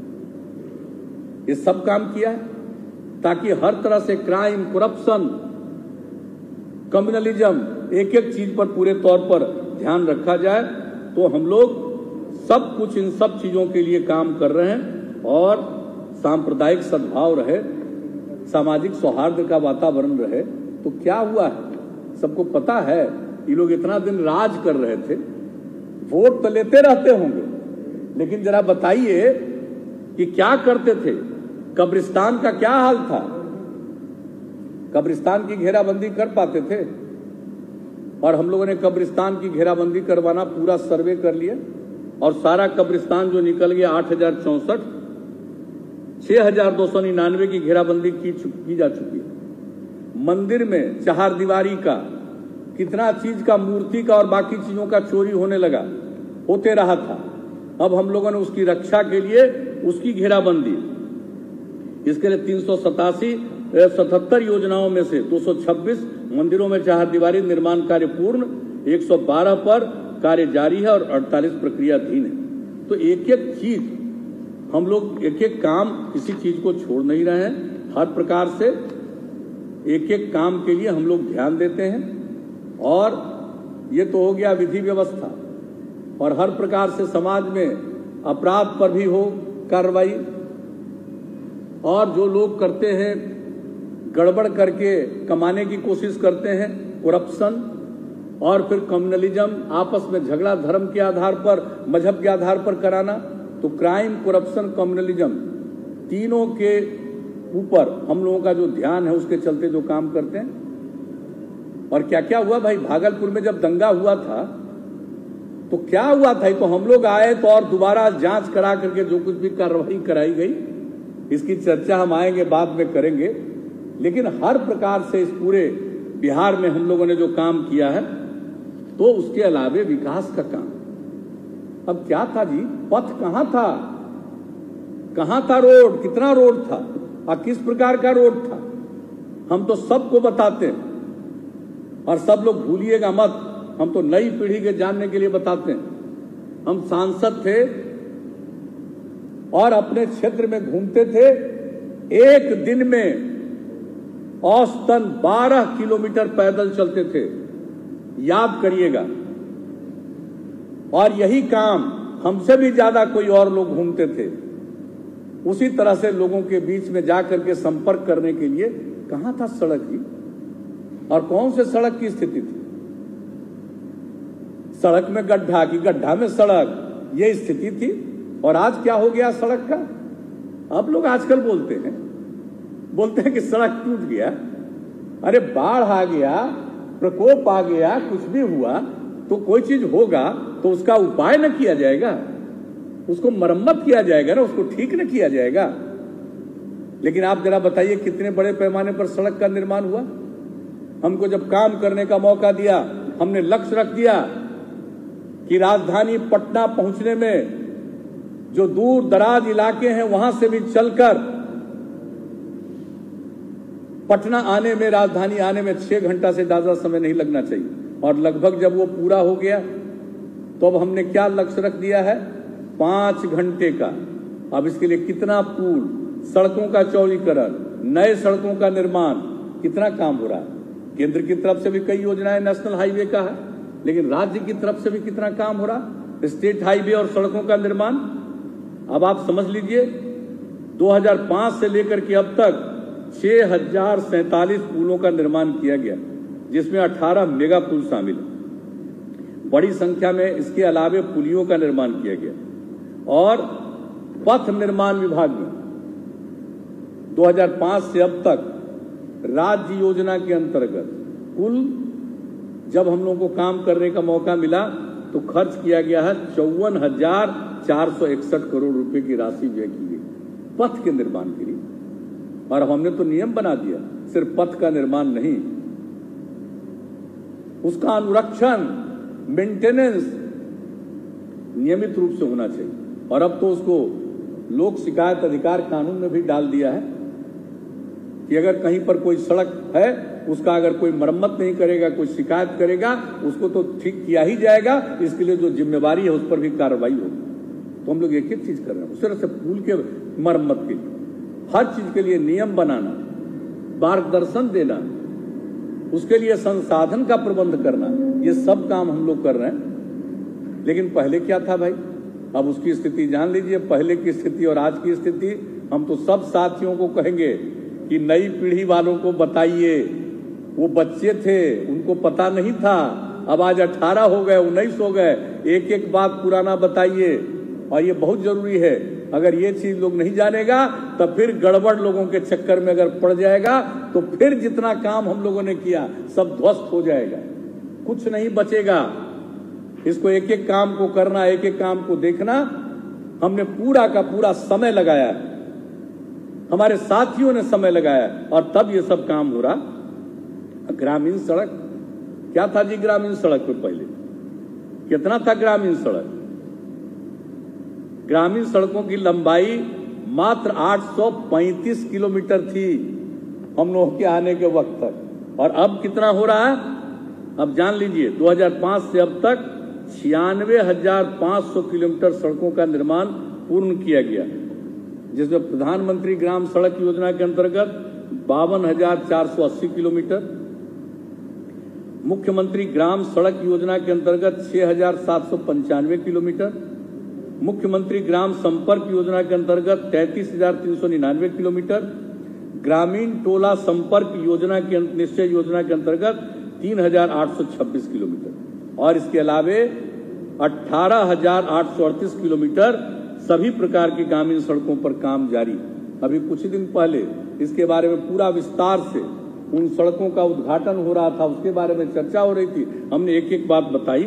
ये सब काम किया है ताकि हर तरह से क्राइम, करप्शन, कम्युनलिज्म, एक एक चीज पर पूरे तौर पर ध्यान रखा जाए। तो हम लोग सब कुछ इन सब चीजों के लिए काम कर रहे हैं, और सांप्रदायिक सद्भाव रहे, सामाजिक सौहार्द का वातावरण रहे, तो क्या हुआ है सबको पता है। ये लोग इतना दिन राज कर रहे थे, वोट तो लेते रहते होंगे, लेकिन जरा बताइए कि क्या करते थे। कब्रिस्तान का क्या हाल था? कब्रिस्तान की घेराबंदी कर पाते थे? और हम लोगों ने कब्रिस्तान की घेराबंदी करवाना पूरा सर्वे कर लिया और सारा कब्रिस्तान जो निकल गया आठ हजार चौसठ छह हजार दो सौ निन्यानवे की घेराबंदी की, की जा चुकी है। मंदिर में चार दीवारी का कितना चीज का, मूर्ति का और बाकी चीजों का चोरी होने लगा, होते रहा था। अब हम लोगों ने उसकी रक्षा के लिए उसकी घेराबंदी, इसके लिए तीन सौ सतासी सतहत्तर योजनाओं में से दो सौ छब्बीस मंदिरों में चार दीवारी निर्माण कार्य पूर्ण, एक सौ बारह पर कार्य जारी है और अड़तालीस प्रक्रियाधीन है। तो एक एक चीज हम लोग, एक एक काम, किसी चीज को छोड़ नहीं रहे हैं। हर प्रकार से एक एक काम के लिए हम लोग ध्यान देते हैं। और ये तो हो गया विधि व्यवस्था, और हर प्रकार से समाज में अपराध पर भी हो कार्रवाई। और जो लोग करते हैं गड़बड़ करके कमाने की कोशिश करते हैं, करप्शन और फिर कम्युनलिज्म, आपस में झगड़ा धर्म के आधार पर, मजहब के आधार पर कराना, तो क्राइम, करप्शन, कम्युनलिज्म तीनों के ऊपर हम लोगों का जो ध्यान है, उसके चलते जो काम करते हैं। और क्या क्या हुआ भाई, भागलपुर में जब दंगा हुआ था तो क्या हुआ था, तो हम लोग आए तो और दोबारा जांच करा करके जो कुछ भी कार्रवाई कराई गई, इसकी चर्चा हम आएंगे बाद में करेंगे। लेकिन हर प्रकार से इस पूरे बिहार में हम लोगों ने जो काम किया है, तो उसके अलावे विकास का काम। अब क्या था जी, पथ कहां था, कहां था रोड, कितना रोड था और किस प्रकार का रोड था, हम तो सबको बताते हैं। और सब लोग भूलिएगा मत, हम तो नई पीढ़ी के जानने के लिए बताते हैं। हम सांसद थे और अपने क्षेत्र में घूमते थे, एक दिन में औसतन बारह किलोमीटर पैदल चलते थे, याद करिएगा। और यही काम हमसे भी ज्यादा कोई और लोग घूमते थे। उसी तरह से लोगों के बीच में जाकर के संपर्क करने के लिए कहां था सड़क की, और कौन से सड़क की स्थिति थी। सड़क में गड्ढा की गड्ढा में सड़क, ये स्थिति थी। और आज क्या हो गया सड़क का, अब लोग आजकल बोलते हैं बोलते हैं कि सड़क टूट गया। अरे बाढ़ आ गया, प्रकोप आ गया, कुछ भी हुआ तो कोई चीज होगा तो उसका उपाय न किया जाएगा, उसको मरम्मत किया जाएगा ना, उसको ठीक न किया जाएगा। लेकिन आप जरा बताइए कितने बड़े पैमाने पर सड़क का निर्माण हुआ। हमको जब काम करने का मौका दिया, हमने लक्ष्य रख दिया कि राजधानी पटना पहुंचने में जो दूर दराज इलाके हैं वहां से भी चलकर पटना आने में, राजधानी आने में छह घंटा से ज्यादा समय नहीं लगना चाहिए। और लगभग जब वो पूरा हो गया तो अब हमने क्या लक्ष्य रख दिया है, पांच घंटे का। अब इसके लिए कितना पुल, सड़कों का चौड़ीकरण, नए सड़कों का निर्माण, कितना काम हो रहा है। केंद्र की तरफ से भी कई योजनाएं नेशनल हाईवे का है, लेकिन राज्य की तरफ से भी कितना काम हो रहा, स्टेट हाईवे और सड़कों का निर्माण। अब आप समझ लीजिए दो हज़ार पाँच से लेकर के अब तक छह हजार सैंतालीस पुलों का निर्माण किया गया, जिसमें अठारह मेगा पुल शामिल है। बड़ी संख्या में इसके अलावे पुलियों का निर्माण किया गया। और पथ निर्माण विभाग में दो हज़ार पाँच से अब तक राज्य योजना के अंतर्गत कुल, जब हम लोगों को काम करने का मौका मिला तो खर्च किया गया है चौवन हजार चार सौ इकसठ करोड़ रुपए की राशि व्यय की गई पथ के निर्माण के लिए। और हमने तो नियम बना दिया, सिर्फ पथ का निर्माण नहीं, उसका अनुरक्षण, मेंटेनेंस नियमित रूप से होना चाहिए। और अब तो उसको लोक शिकायत अधिकार कानून में भी डाल दिया है कि अगर कहीं पर कोई सड़क है, उसका अगर कोई मरम्मत नहीं करेगा, कोई शिकायत करेगा, उसको तो ठीक किया ही जाएगा। इसके लिए जो जिम्मेवारी है उस पर भी कार्रवाई होगी। तो हम लोग एक एक चीज कर रहे हैं। उस तरह से पुल के मरम्मत के लिए, हर चीज के लिए नियम बनाना, मार्गदर्शन देना, उसके लिए संसाधन का प्रबंध करना, ये सब काम हम लोग कर रहे हैं। लेकिन पहले क्या था भाई, अब उसकी स्थिति जान लीजिए। पहले की स्थिति और आज की स्थिति हम तो सब साथियों को कहेंगे कि नई पीढ़ी वालों को बताइए, वो बच्चे थे उनको पता नहीं था, अब आज अठारह हो गए, उन्नीस हो गए, एक एक बात पुराना बताइए। और ये बहुत जरूरी है, अगर ये चीज लोग नहीं जानेगा तो फिर गड़बड़ लोगों के चक्कर में अगर पड़ जाएगा तो फिर जितना काम हम लोगों ने किया सब ध्वस्त हो जाएगा, कुछ नहीं बचेगा। इसको एक एक काम को करना, एक एक काम को देखना, हमने पूरा का पूरा समय लगाया, हमारे साथियों ने समय लगाया और तब ये सब काम हो रहा। ग्रामीण सड़क क्या था जी? ग्रामीण सड़क पे पहले कितना था ग्रामीण सड़क? ग्रामीण सड़कों की लंबाई मात्र आठ सौ पैंतीस किलोमीटर थी हम लोगों के आने के वक्त तक, और अब कितना हो रहा है? अब जान लीजिए, दो हज़ार पाँच से अब तक छियानवे हजार पांच सौ किलोमीटर सड़कों का निर्माण पूर्ण किया गया, जिसमें प्रधानमंत्री ग्राम सड़क योजना के अंतर्गत बावन हजार चार सौ अस्सी किलोमीटर, मुख्यमंत्री ग्राम सड़क योजना के अंतर्गत छह हजार सात सौ पंचानवे किलोमीटर, मुख्यमंत्री ग्राम संपर्क योजना के अंतर्गत तैंतीस हजार तीन सौ निन्यानवे किलोमीटर, ग्रामीण टोला संपर्क योजना के निश्चय योजना के अंतर्गत तीन हजार आठ सौ छब्बीस किलोमीटर, और इसके अलावे अठारह हजार आठ सौ अड़तीस किलोमीटर सभी प्रकार की ग्रामीण सड़कों पर काम जारी। अभी कुछ दिन पहले इसके बारे में पूरा विस्तार से उन सड़कों का उद्घाटन हो रहा था, उसके बारे में चर्चा हो रही थी, हमने एक एक बात बताई।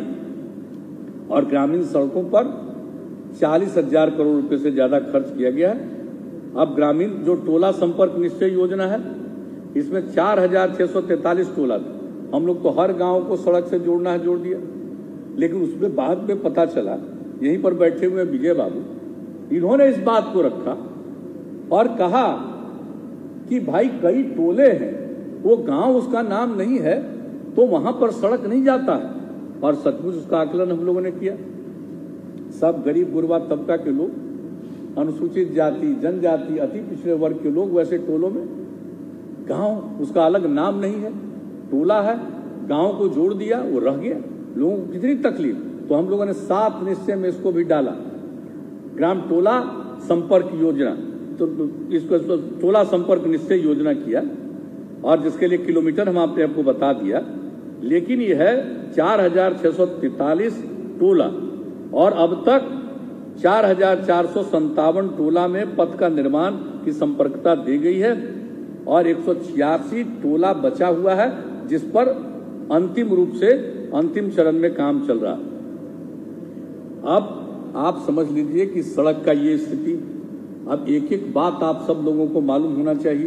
और ग्रामीण सड़कों पर चालीस हजार करोड़ रुपए से ज्यादा खर्च किया गया है। अब ग्रामीण जो टोला संपर्क निश्चय योजना है, इसमें चार हजार छह सौ तैतालीस टोला था, हम लोग तो हर गांव को सड़क से जोड़ना है, जोड़ दिया। लेकिन उसमें बाद में पता चला, यहीं पर बैठे हुए विजय बाबू, इन्होंने इस बात को रखा और कहा कि भाई कई टोले हैं, वो गांव उसका नाम नहीं है तो वहां पर सड़क नहीं जाता है। और सचमुच उसका आकलन हम लोगों ने किया। सब गरीब गुरबा तबका के लोग, अनुसूचित जाति, जनजाति, अति पिछड़े वर्ग के लोग वैसे टोलों में, गांव उसका अलग नाम नहीं है, टोला है, गांव को जोड़ दिया, वो रह गया। लोगों को कितनी तकलीफ, तो हम लोगों ने सात निश्चय में इसको भी डाला, ग्राम टोला संपर्क योजना, तो इसको टोला संपर्क निश्चय योजना किया, और जिसके लिए किलोमीटर हम आपने आपको बता दिया। लेकिन यह है चार हजार छह सौ तैतालीस टोला, और अब तक चार हजार चार सौ संतावन टोला में पथ का निर्माण की संपर्कता दी गई है, और एक सौ छियासी टोला बचा हुआ है जिस पर अंतिम रूप से अंतिम चरण में काम चल रहा। अब आप समझ लीजिए कि सड़क का ये स्थिति। अब एक एक बात आप सब लोगों को मालूम होना चाहिए,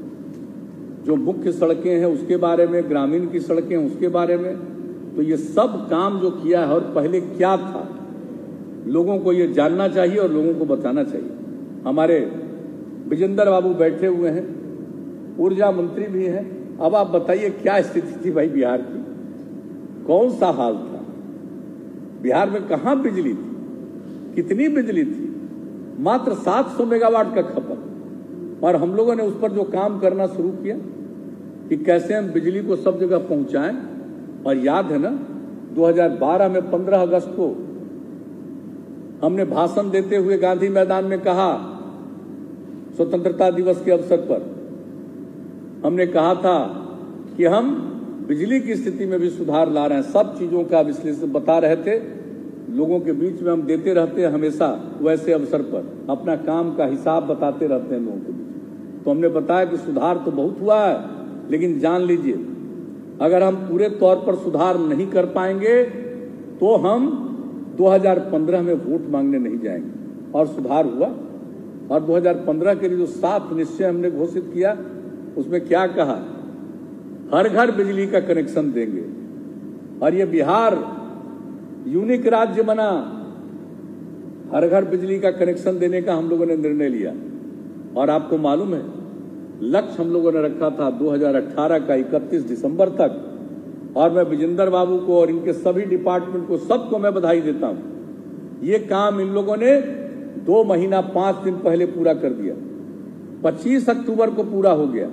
जो मुख्य सड़कें हैं उसके बारे में, ग्रामीण की सड़कें उसके बारे में, तो ये सब काम जो किया है और पहले क्या था, लोगों को ये जानना चाहिए और लोगों को बताना चाहिए। हमारे विजेंद्र बाबू बैठे हुए हैं, ऊर्जा मंत्री भी हैं। अब आप बताइए क्या स्थिति थी भाई बिहार की, कौन सा हाल था बिहार में? कहां बिजली थी, कितनी बिजली थी? मात्र सात सौ मेगावाट का खपत, और हम लोगों ने उस पर जो काम करना शुरू किया कि कैसे हम बिजली को सब जगह पहुंचाएं। और याद है ना, दो हज़ार बारह में पंद्रह अगस्त को हमने भाषण देते हुए गांधी मैदान में कहा, स्वतंत्रता दिवस के अवसर पर हमने कहा था कि हम बिजली की स्थिति में भी सुधार ला रहे हैं, सब चीजों का विश्लेषण बता रहे थे, लोगों के बीच में हम देते रहते हैं हमेशा, वैसे अवसर पर अपना काम का हिसाब बताते रहते हैं लोगों के बीच। तो हमने बताया कि सुधार तो बहुत हुआ है, लेकिन जान लीजिए अगर हम पूरे तौर पर सुधार नहीं कर पाएंगे तो हम दो हज़ार पंद्रह में वोट मांगने नहीं जाएंगे। और सुधार हुआ, और दो हज़ार पंद्रह के लिए जो सात निश्चय हमने घोषित किया उसमें क्या कहा, हर घर बिजली का कनेक्शन देंगे, और ये बिहार यूनिक राज्य बना, हर घर बिजली का कनेक्शन देने का हम लोगों ने निर्णय लिया। और आपको मालूम है लक्ष्य हम लोगों ने रखा था दो हज़ार अठारह का इकतीस दिसंबर तक, और मैं विजेंद्र बाबू को और इनके सभी डिपार्टमेंट को, सबको मैं बधाई देता हूं। ये काम इन लोगों ने दो महीना पांच दिन पहले पूरा कर दिया, पच्चीस अक्टूबर को पूरा हो गया,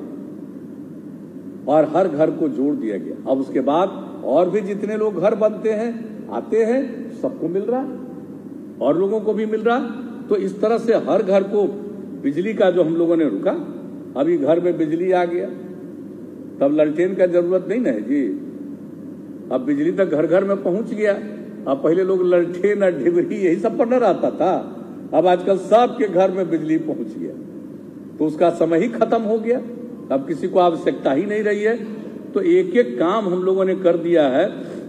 और हर घर को जोड़ दिया गया। अब उसके बाद और भी जितने लोग घर बनते हैं, आते हैं, सबको मिल रहा, और लोगों को भी मिल रहा। तो इस तरह से हर घर को बिजली का जो हम लोगों ने रुका, अभी घर में बिजली आ गया, तब लालटेन का जरूरत नहीं ना है जी। अब बिजली तक घर घर में पहुंच गया। अब पहले लोग लालटेन और डिबरी यही सब पर न रहता था, अब आजकल सबके घर में बिजली पहुंच गया, तो उसका समय ही खत्म हो गया। अब किसी को आवश्यकता ही नहीं रही है। तो एक एक काम हम लोगों ने कर दिया है।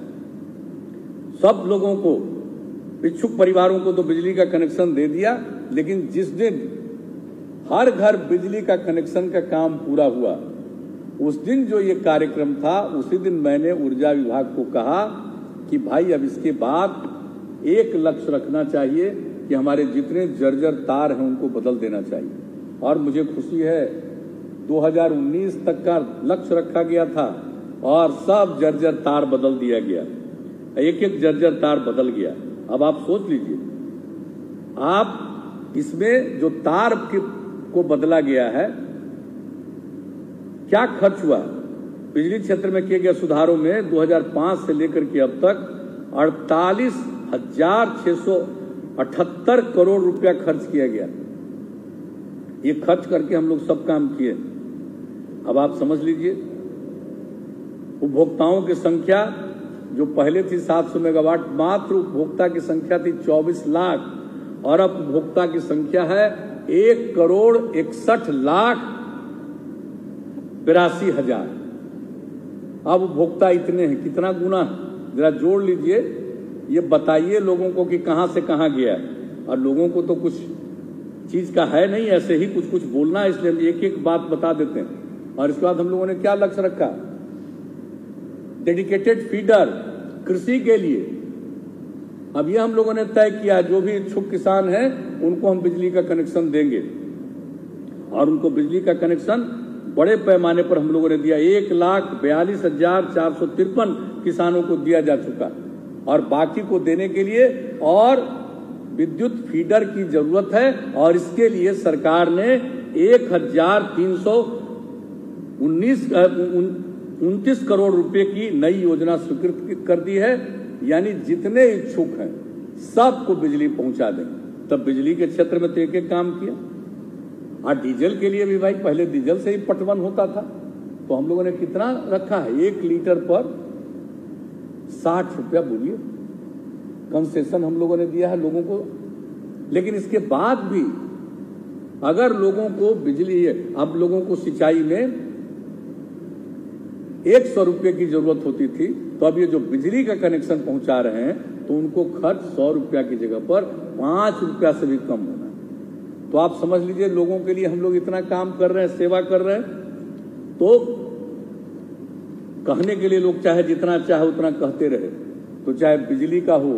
सब लोगों को, इच्छुक परिवारों को तो बिजली का कनेक्शन दे दिया, लेकिन जिस दिन हर घर बिजली का कनेक्शन का काम पूरा हुआ, उस दिन जो ये कार्यक्रम था, उसी दिन मैंने ऊर्जा विभाग को कहा कि भाई अब इसके बाद एक लक्ष्य रखना चाहिए कि हमारे जितने जर्जर तार हैं उनको बदल देना चाहिए। और मुझे खुशी है दो हज़ार उन्नीस तक का लक्ष्य रखा गया था और सब जर्जर तार बदल दिया गया, एक एक जर्जर तार बदल गया। अब आप सोच लीजिए, आप इसमें जो तार को बदला गया है, क्या खर्च हुआ बिजली क्षेत्र में किए गए सुधारों में दो हज़ार पाँच से लेकर के अब तक अड़तालीस हजार छह सौ अठहत्तर करोड़ रुपया खर्च किया गया। ये खर्च करके हम लोग सब काम किए। अब आप समझ लीजिए, उपभोक्ताओं की संख्या जो पहले थी सात सौ मेगावाट, मात्र उपभोक्ता की संख्या थी चौबीस लाख, और अब उपभोक्ता की संख्या है एक करोड़ इकसठ लाख बिरासी हजार। अब उपभोक्ता इतने हैं, कितना गुना, जरा जोड़ लीजिए, ये बताइए लोगों को कि कहां से कहां गया। और लोगों को तो कुछ चीज का है नहीं, ऐसे ही कुछ कुछ बोलना है, इसलिए हम एक एक बात बता देते हैं। और इसके बाद हम लोगों ने क्या लक्ष्य रखा, डेडिकेटेड फीडर कृषि के लिए। अब ये हम लोगों ने तय किया, जो भी इच्छुक किसान हैं उनको हम बिजली का कनेक्शन देंगे, और उनको बिजली का कनेक्शन बड़े पैमाने पर हम लोगों ने दिया। एक लाख बयालीस हजार चार सौ तिरपन किसानों को दिया जा चुका, और बाकी को देने के लिए और विद्युत फीडर की जरूरत है, और इसके लिए सरकार ने एक हजार तीन सौ उन्नीस उनतीस करोड़ रुपए की नई योजना स्वीकृत कर दी है। यानी जितने इच्छुक हैं सबको बिजली पहुंचा देंगे। तब बिजली के क्षेत्र में तो एक एक काम किया। और डीजल के लिए भी भाई, पहले डीजल से ही पटवन होता था, तो हम लोगों ने कितना रखा है, एक लीटर पर साठ रुपया, बोलिए कंसेशन हम लोगों ने दिया है लोगों को। लेकिन इसके बाद भी अगर लोगों को बिजली, अब लोगों को सिंचाई में एक सौ रुपये की जरूरत होती थी, तो अब ये जो बिजली का कनेक्शन पहुंचा रहे हैं तो उनको खर्च सौ रुपया की जगह पर पांच रुपया से भी कम होना। तो आप समझ लीजिए, लोगों के लिए हम लोग इतना काम कर रहे हैं, सेवा कर रहे हैं। तो कहने के लिए लोग चाहे जितना चाहे उतना कहते रहे, तो चाहे बिजली का हो,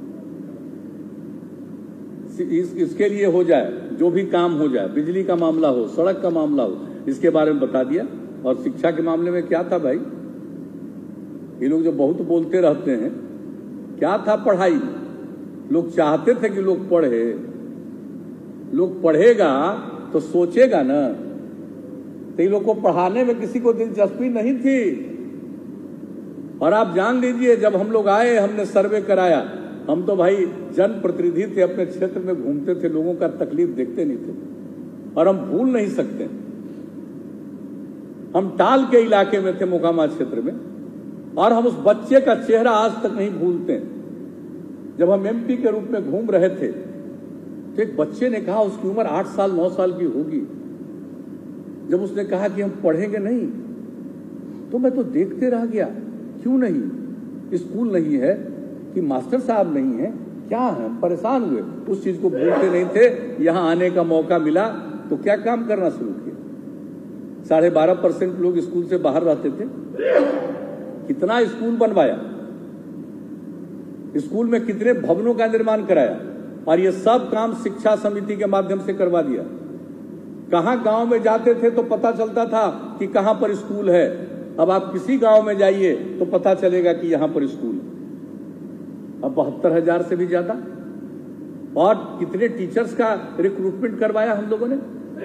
इस, इसके लिए हो जाए, जो भी काम हो जाए, बिजली का मामला हो, सड़क का मामला हो, इसके बारे में बता दिया। और शिक्षा के मामले में क्या था भाई, ये लोग जो बहुत बोलते रहते हैं, क्या था पढ़ाई, लोग चाहते थे कि लोग पढ़े। लोग पढ़ेगा तो सोचेगा ना, तो इन लोग को पढ़ाने में किसी को दिलचस्पी नहीं थी। और आप जान लीजिए, जब हम लोग आए, हमने सर्वे कराया, हम तो भाई जनप्रतिनिधि थे, अपने क्षेत्र में घूमते थे, लोगों का तकलीफ देखते नहीं थे, और हम भूल नहीं सकते। हम टाल के इलाके में थे, मोकामा क्षेत्र में, और हम उस बच्चे का चेहरा आज तक नहीं भूलते। जब हम एमपी के रूप में घूम रहे थे, तो एक बच्चे ने कहा, उसकी उम्र आठ साल नौ साल की होगी, जब उसने कहा कि हम पढ़ेंगे नहीं, तो मैं तो देखते रह गया, क्यों नहीं, स्कूल नहीं है कि मास्टर साहब नहीं है, क्या है, परेशान हुए, उस चीज को भूलते नहीं थे। यहां आने का मौका मिला तो क्या काम करना शुरू किया। साढ़े बारह परसेंट लोग स्कूल से बाहर रहते थे, कितना स्कूल बनवाया, स्कूल में कितने भवनों का निर्माण कराया, और ये सब काम शिक्षा समिति के माध्यम से करवा दिया। कहां गांव में जाते थे तो पता चलता था कि कहां पर स्कूल है, अब आप किसी गांव में जाइए तो पता चलेगा कि यहां पर स्कूल है। अब बहत्तर हजार से भी ज्यादा, और कितने टीचर्स का रिक्रूटमेंट करवाया हम लोगों ने,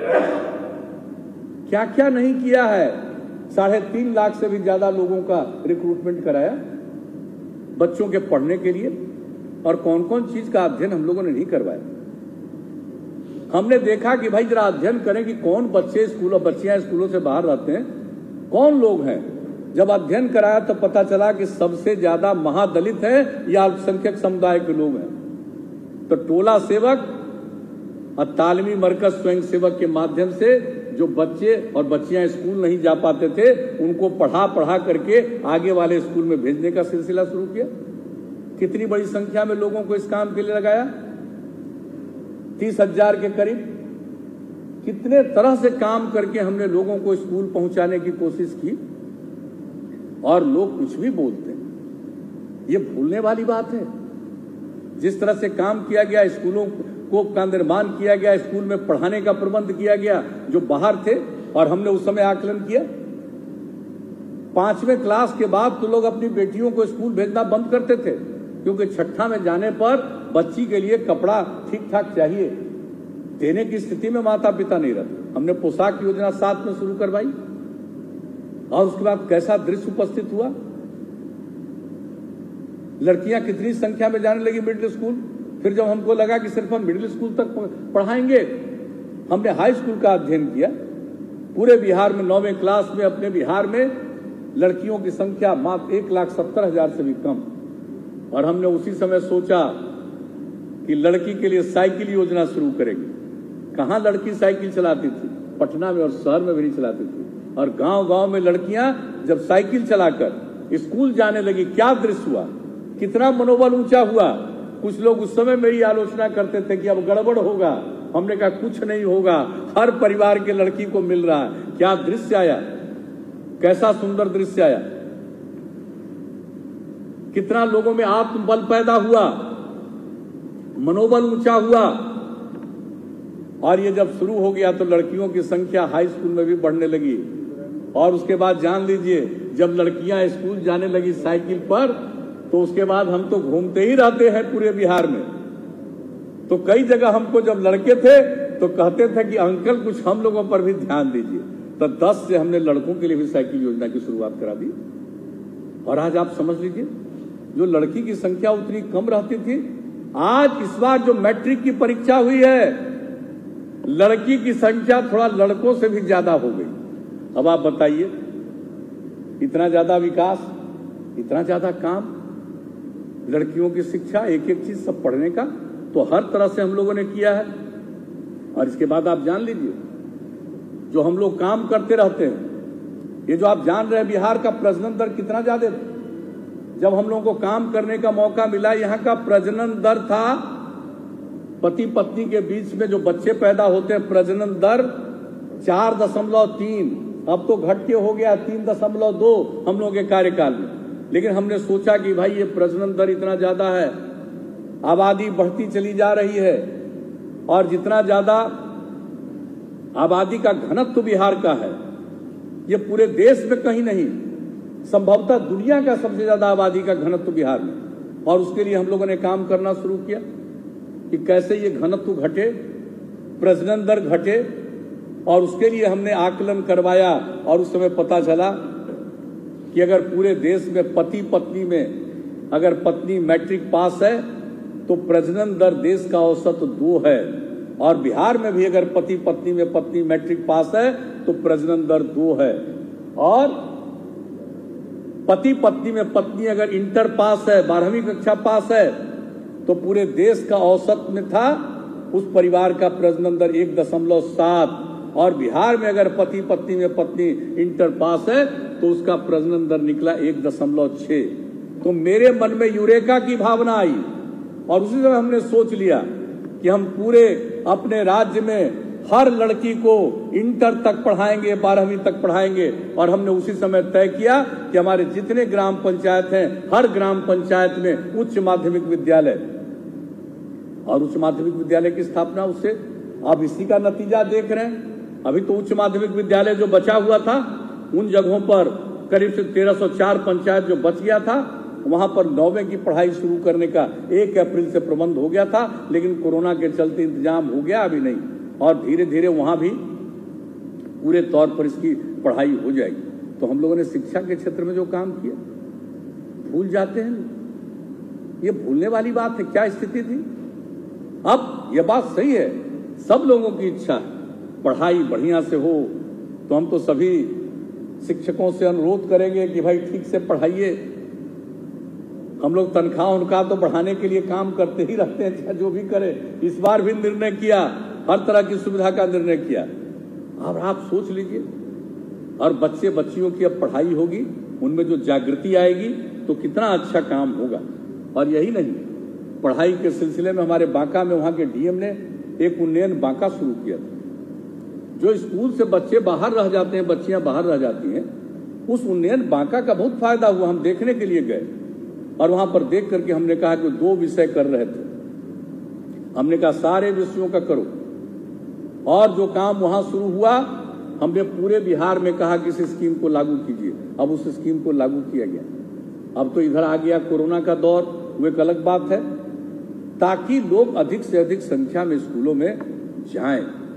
क्या क्या नहीं किया है। साढ़े तीन लाख से भी ज्यादा लोगों का रिक्रूटमेंट कराया बच्चों के पढ़ने के लिए, और कौन कौन चीज का अध्ययन हम लोगों ने नहीं करवाया। हमने देखा कि भाई जरा अध्ययन करें कि कौन बच्चे स्कूलों बच्चियां स्कूलों से बाहर रहते हैं, कौन लोग हैं। जब अध्ययन कराया तो पता चला कि सबसे ज्यादा महादलित है या अल्पसंख्यक समुदाय के लोग हैं। तो टोला सेवक और तालमी मरकज स्वयं सेवक के माध्यम से जो बच्चे और बच्चियां स्कूल नहीं जा पाते थे उनको पढ़ा पढ़ा करके आगे वाले स्कूल में भेजने का सिलसिला शुरू किया। कितनी बड़ी संख्या में लोगों को इस काम के लिए लगाया, तीस हजार के करीब। कितने तरह से काम करके हमने लोगों को स्कूल पहुंचाने की कोशिश की, और लोग कुछ भी बोलते हैं। ये भूलने वाली बात है। जिस तरह से काम किया गया, स्कूलों को का निर्माण किया गया, स्कूल में पढ़ाने का प्रबंध किया गया, जो बाहर थे, और हमने उस समय आकलन किया। पांचवें क्लास के बाद तो लोग अपनी बेटियों को स्कूल भेजना बंद करते थे, क्योंकि छठा में जाने पर बच्ची के लिए कपड़ा ठीक ठाक चाहिए, देने की स्थिति में माता पिता नहीं रहते। हमने पोशाक योजना सात में शुरू करवाई, और उसके बाद कैसा दृश्य उपस्थित हुआ। लड़कियां कितनी संख्या में जाने लगी मिडिल स्कूल। फिर जब हमको लगा कि सिर्फ हम मिडिल स्कूल तक पढ़ाएंगे, हमने हाई स्कूल का अध्ययन किया। पूरे बिहार में नौवीं क्लास में अपने बिहार में लड़कियों की संख्या मात्र एक लाख सत्तर हजार से भी कम। और हमने उसी समय सोचा कि लड़की के लिए साइकिल योजना शुरू करेंगे। कहां लड़की साइकिल चलाती थी, पटना में और शहर में भी नहीं चलाती थी। और गांव गांव में लड़कियां जब साइकिल चलाकर स्कूल जाने लगी, क्या दृश्य हुआ, कितना मनोबल ऊंचा हुआ। कुछ लोग उस समय मेरी आलोचना करते थे कि अब गड़बड़ होगा। हमने कहा कुछ नहीं होगा, हर परिवार के लड़की को मिल रहा है। क्या दृश्य आया, कैसा सुंदर दृश्य आया। कितना लोगों में आत्मबल पैदा हुआ, मनोबल ऊंचा हुआ। और ये जब शुरू हो गया तो लड़कियों की संख्या हाई स्कूल में भी बढ़ने लगी। और उसके बाद जान लीजिए, जब लड़कियां स्कूल जाने लगी साइकिल पर, तो उसके बाद हम तो घूमते ही रहते हैं पूरे बिहार में। तो कई जगह हमको जब लड़के थे तो कहते थे कि अंकल कुछ हम लोगों पर भी ध्यान दीजिए। तो दस से हमने लड़कों के लिए भी साइकिल योजना की शुरुआत करा दी। और आज आप समझ लीजिए, जो लड़की की संख्या उतनी कम रहती थी, आज इस बार जो मैट्रिक की परीक्षा हुई है, लड़की की संख्या थोड़ा लड़कों से भी ज्यादा हो गई। अब आप बताइए, इतना ज्यादा विकास, इतना ज्यादा काम, लड़कियों की शिक्षा, एक एक चीज सब पढ़ने का, तो हर तरह से हम लोगों ने किया है। और इसके बाद आप जान लीजिए, जो हम लोग काम करते रहते हैं, ये जो आप जान रहे हैं बिहार का प्रजनन दर कितना ज्यादा था। जब हम लोगों को काम करने का मौका मिला, यहाँ का प्रजनन दर था, पति पत्नी के बीच में जो बच्चे पैदा होते हैं, प्रजनन दर चार दशमलव तीन, अब तो घट के हो गया तीन दशमलव दो हम लोगों के कार्यकाल में। लेकिन हमने सोचा कि भाई ये प्रजनन दर इतना ज्यादा है, आबादी बढ़ती चली जा रही है, और जितना ज्यादा आबादी का घनत्व बिहार का है, ये पूरे देश में कहीं नहीं, संभवतः दुनिया का सबसे ज्यादा आबादी का घनत्व बिहार में। और उसके लिए हम लोगों ने काम करना शुरू किया कि कैसे ये घनत्व घटे, प्रजनन दर घटे। और उसके लिए हमने आकलन करवाया, और उस समय पता चला कि अगर पूरे देश में पति पत्नी में अगर पत्नी मैट्रिक पास है तो प्रजनन दर देश का औसत दो है। और बिहार में भी अगर पति पत्नी में पत्नी मैट्रिक पास है तो प्रजनन दर दो है। और पति पत्नी में पत्नी अगर इंटर पास है, बारहवीं कक्षा पास है, तो पूरे देश का औसत में था उस परिवार का प्रजनन दर एक दशमलव सात। और बिहार में अगर पति पत्नी में पत्नी इंटर पास है तो उसका प्रजनन दर निकला एक दशमलव छह। तो मेरे मन में यूरेका की भावना आई, और उसी समय हमने सोच लिया कि हम पूरे अपने राज्य में हर लड़की को इंटर तक पढ़ाएंगे, बारहवीं तक पढ़ाएंगे। और हमने उसी समय तय किया कि हमारे जितने ग्राम पंचायत हैं, हर ग्राम पंचायत में उच्च माध्यमिक विद्यालय, और उच्च माध्यमिक विद्यालय की स्थापना उससे अब इसी का नतीजा देख रहे हैं। अभी तो उच्च माध्यमिक विद्यालय जो बचा हुआ था, उन जगहों पर करीब से तेरह सौ चार पंचायत जो बच गया था, वहां पर नौवें की पढ़ाई शुरू करने का एक अप्रैल से प्रबंध हो गया था। लेकिन कोरोना के चलते इंतजाम हो गया अभी नहीं, और धीरे धीरे वहां भी पूरे तौर पर इसकी पढ़ाई हो जाएगी। तो हम लोगों ने शिक्षा के क्षेत्र में जो काम किया, भूल जाते हैं, ये भूलने वाली बात है। क्या स्थिति थी? अब यह बात सही है सब लोगों की इच्छा है पढ़ाई बढ़िया से हो, तो हम तो सभी शिक्षकों से अनुरोध करेंगे कि भाई ठीक से पढ़ाइए। हम लोग तनख्वाह उनका तो बढ़ाने के लिए काम करते ही रहते हैं, चाहे जो भी करे। इस बार भी निर्णय किया, हर तरह की सुविधा का निर्णय किया। अब आप सोच लीजिए, और बच्चे बच्चियों की अब पढ़ाई होगी, उनमें जो जागृति आएगी तो कितना अच्छा काम होगा। और यही नहीं, पढ़ाई के सिलसिले में हमारे बांका में वहां के डीएम ने एक उन्नयन बांका शुरू किया था। जो स्कूल से बच्चे बाहर रह जाते हैं, बच्चियां बाहर रह जाती हैं, उस उन्नयन बांका का बहुत फायदा हुआ। हम देखने के लिए गए और वहां पर देख करके हमने कहा कि दो विषय कर रहे थे, हमने कहा सारे विषयों का करो। और जो काम वहां शुरू हुआ, हमने पूरे बिहार में कहा कि इस स्कीम को लागू कीजिए। अब उस स्कीम को लागू किया गया। अब तो इधर आ गया कोरोना का दौर, वो एक अलग बात है, ताकि लोग अधिक से अधिक संख्या में स्कूलों में जाएं।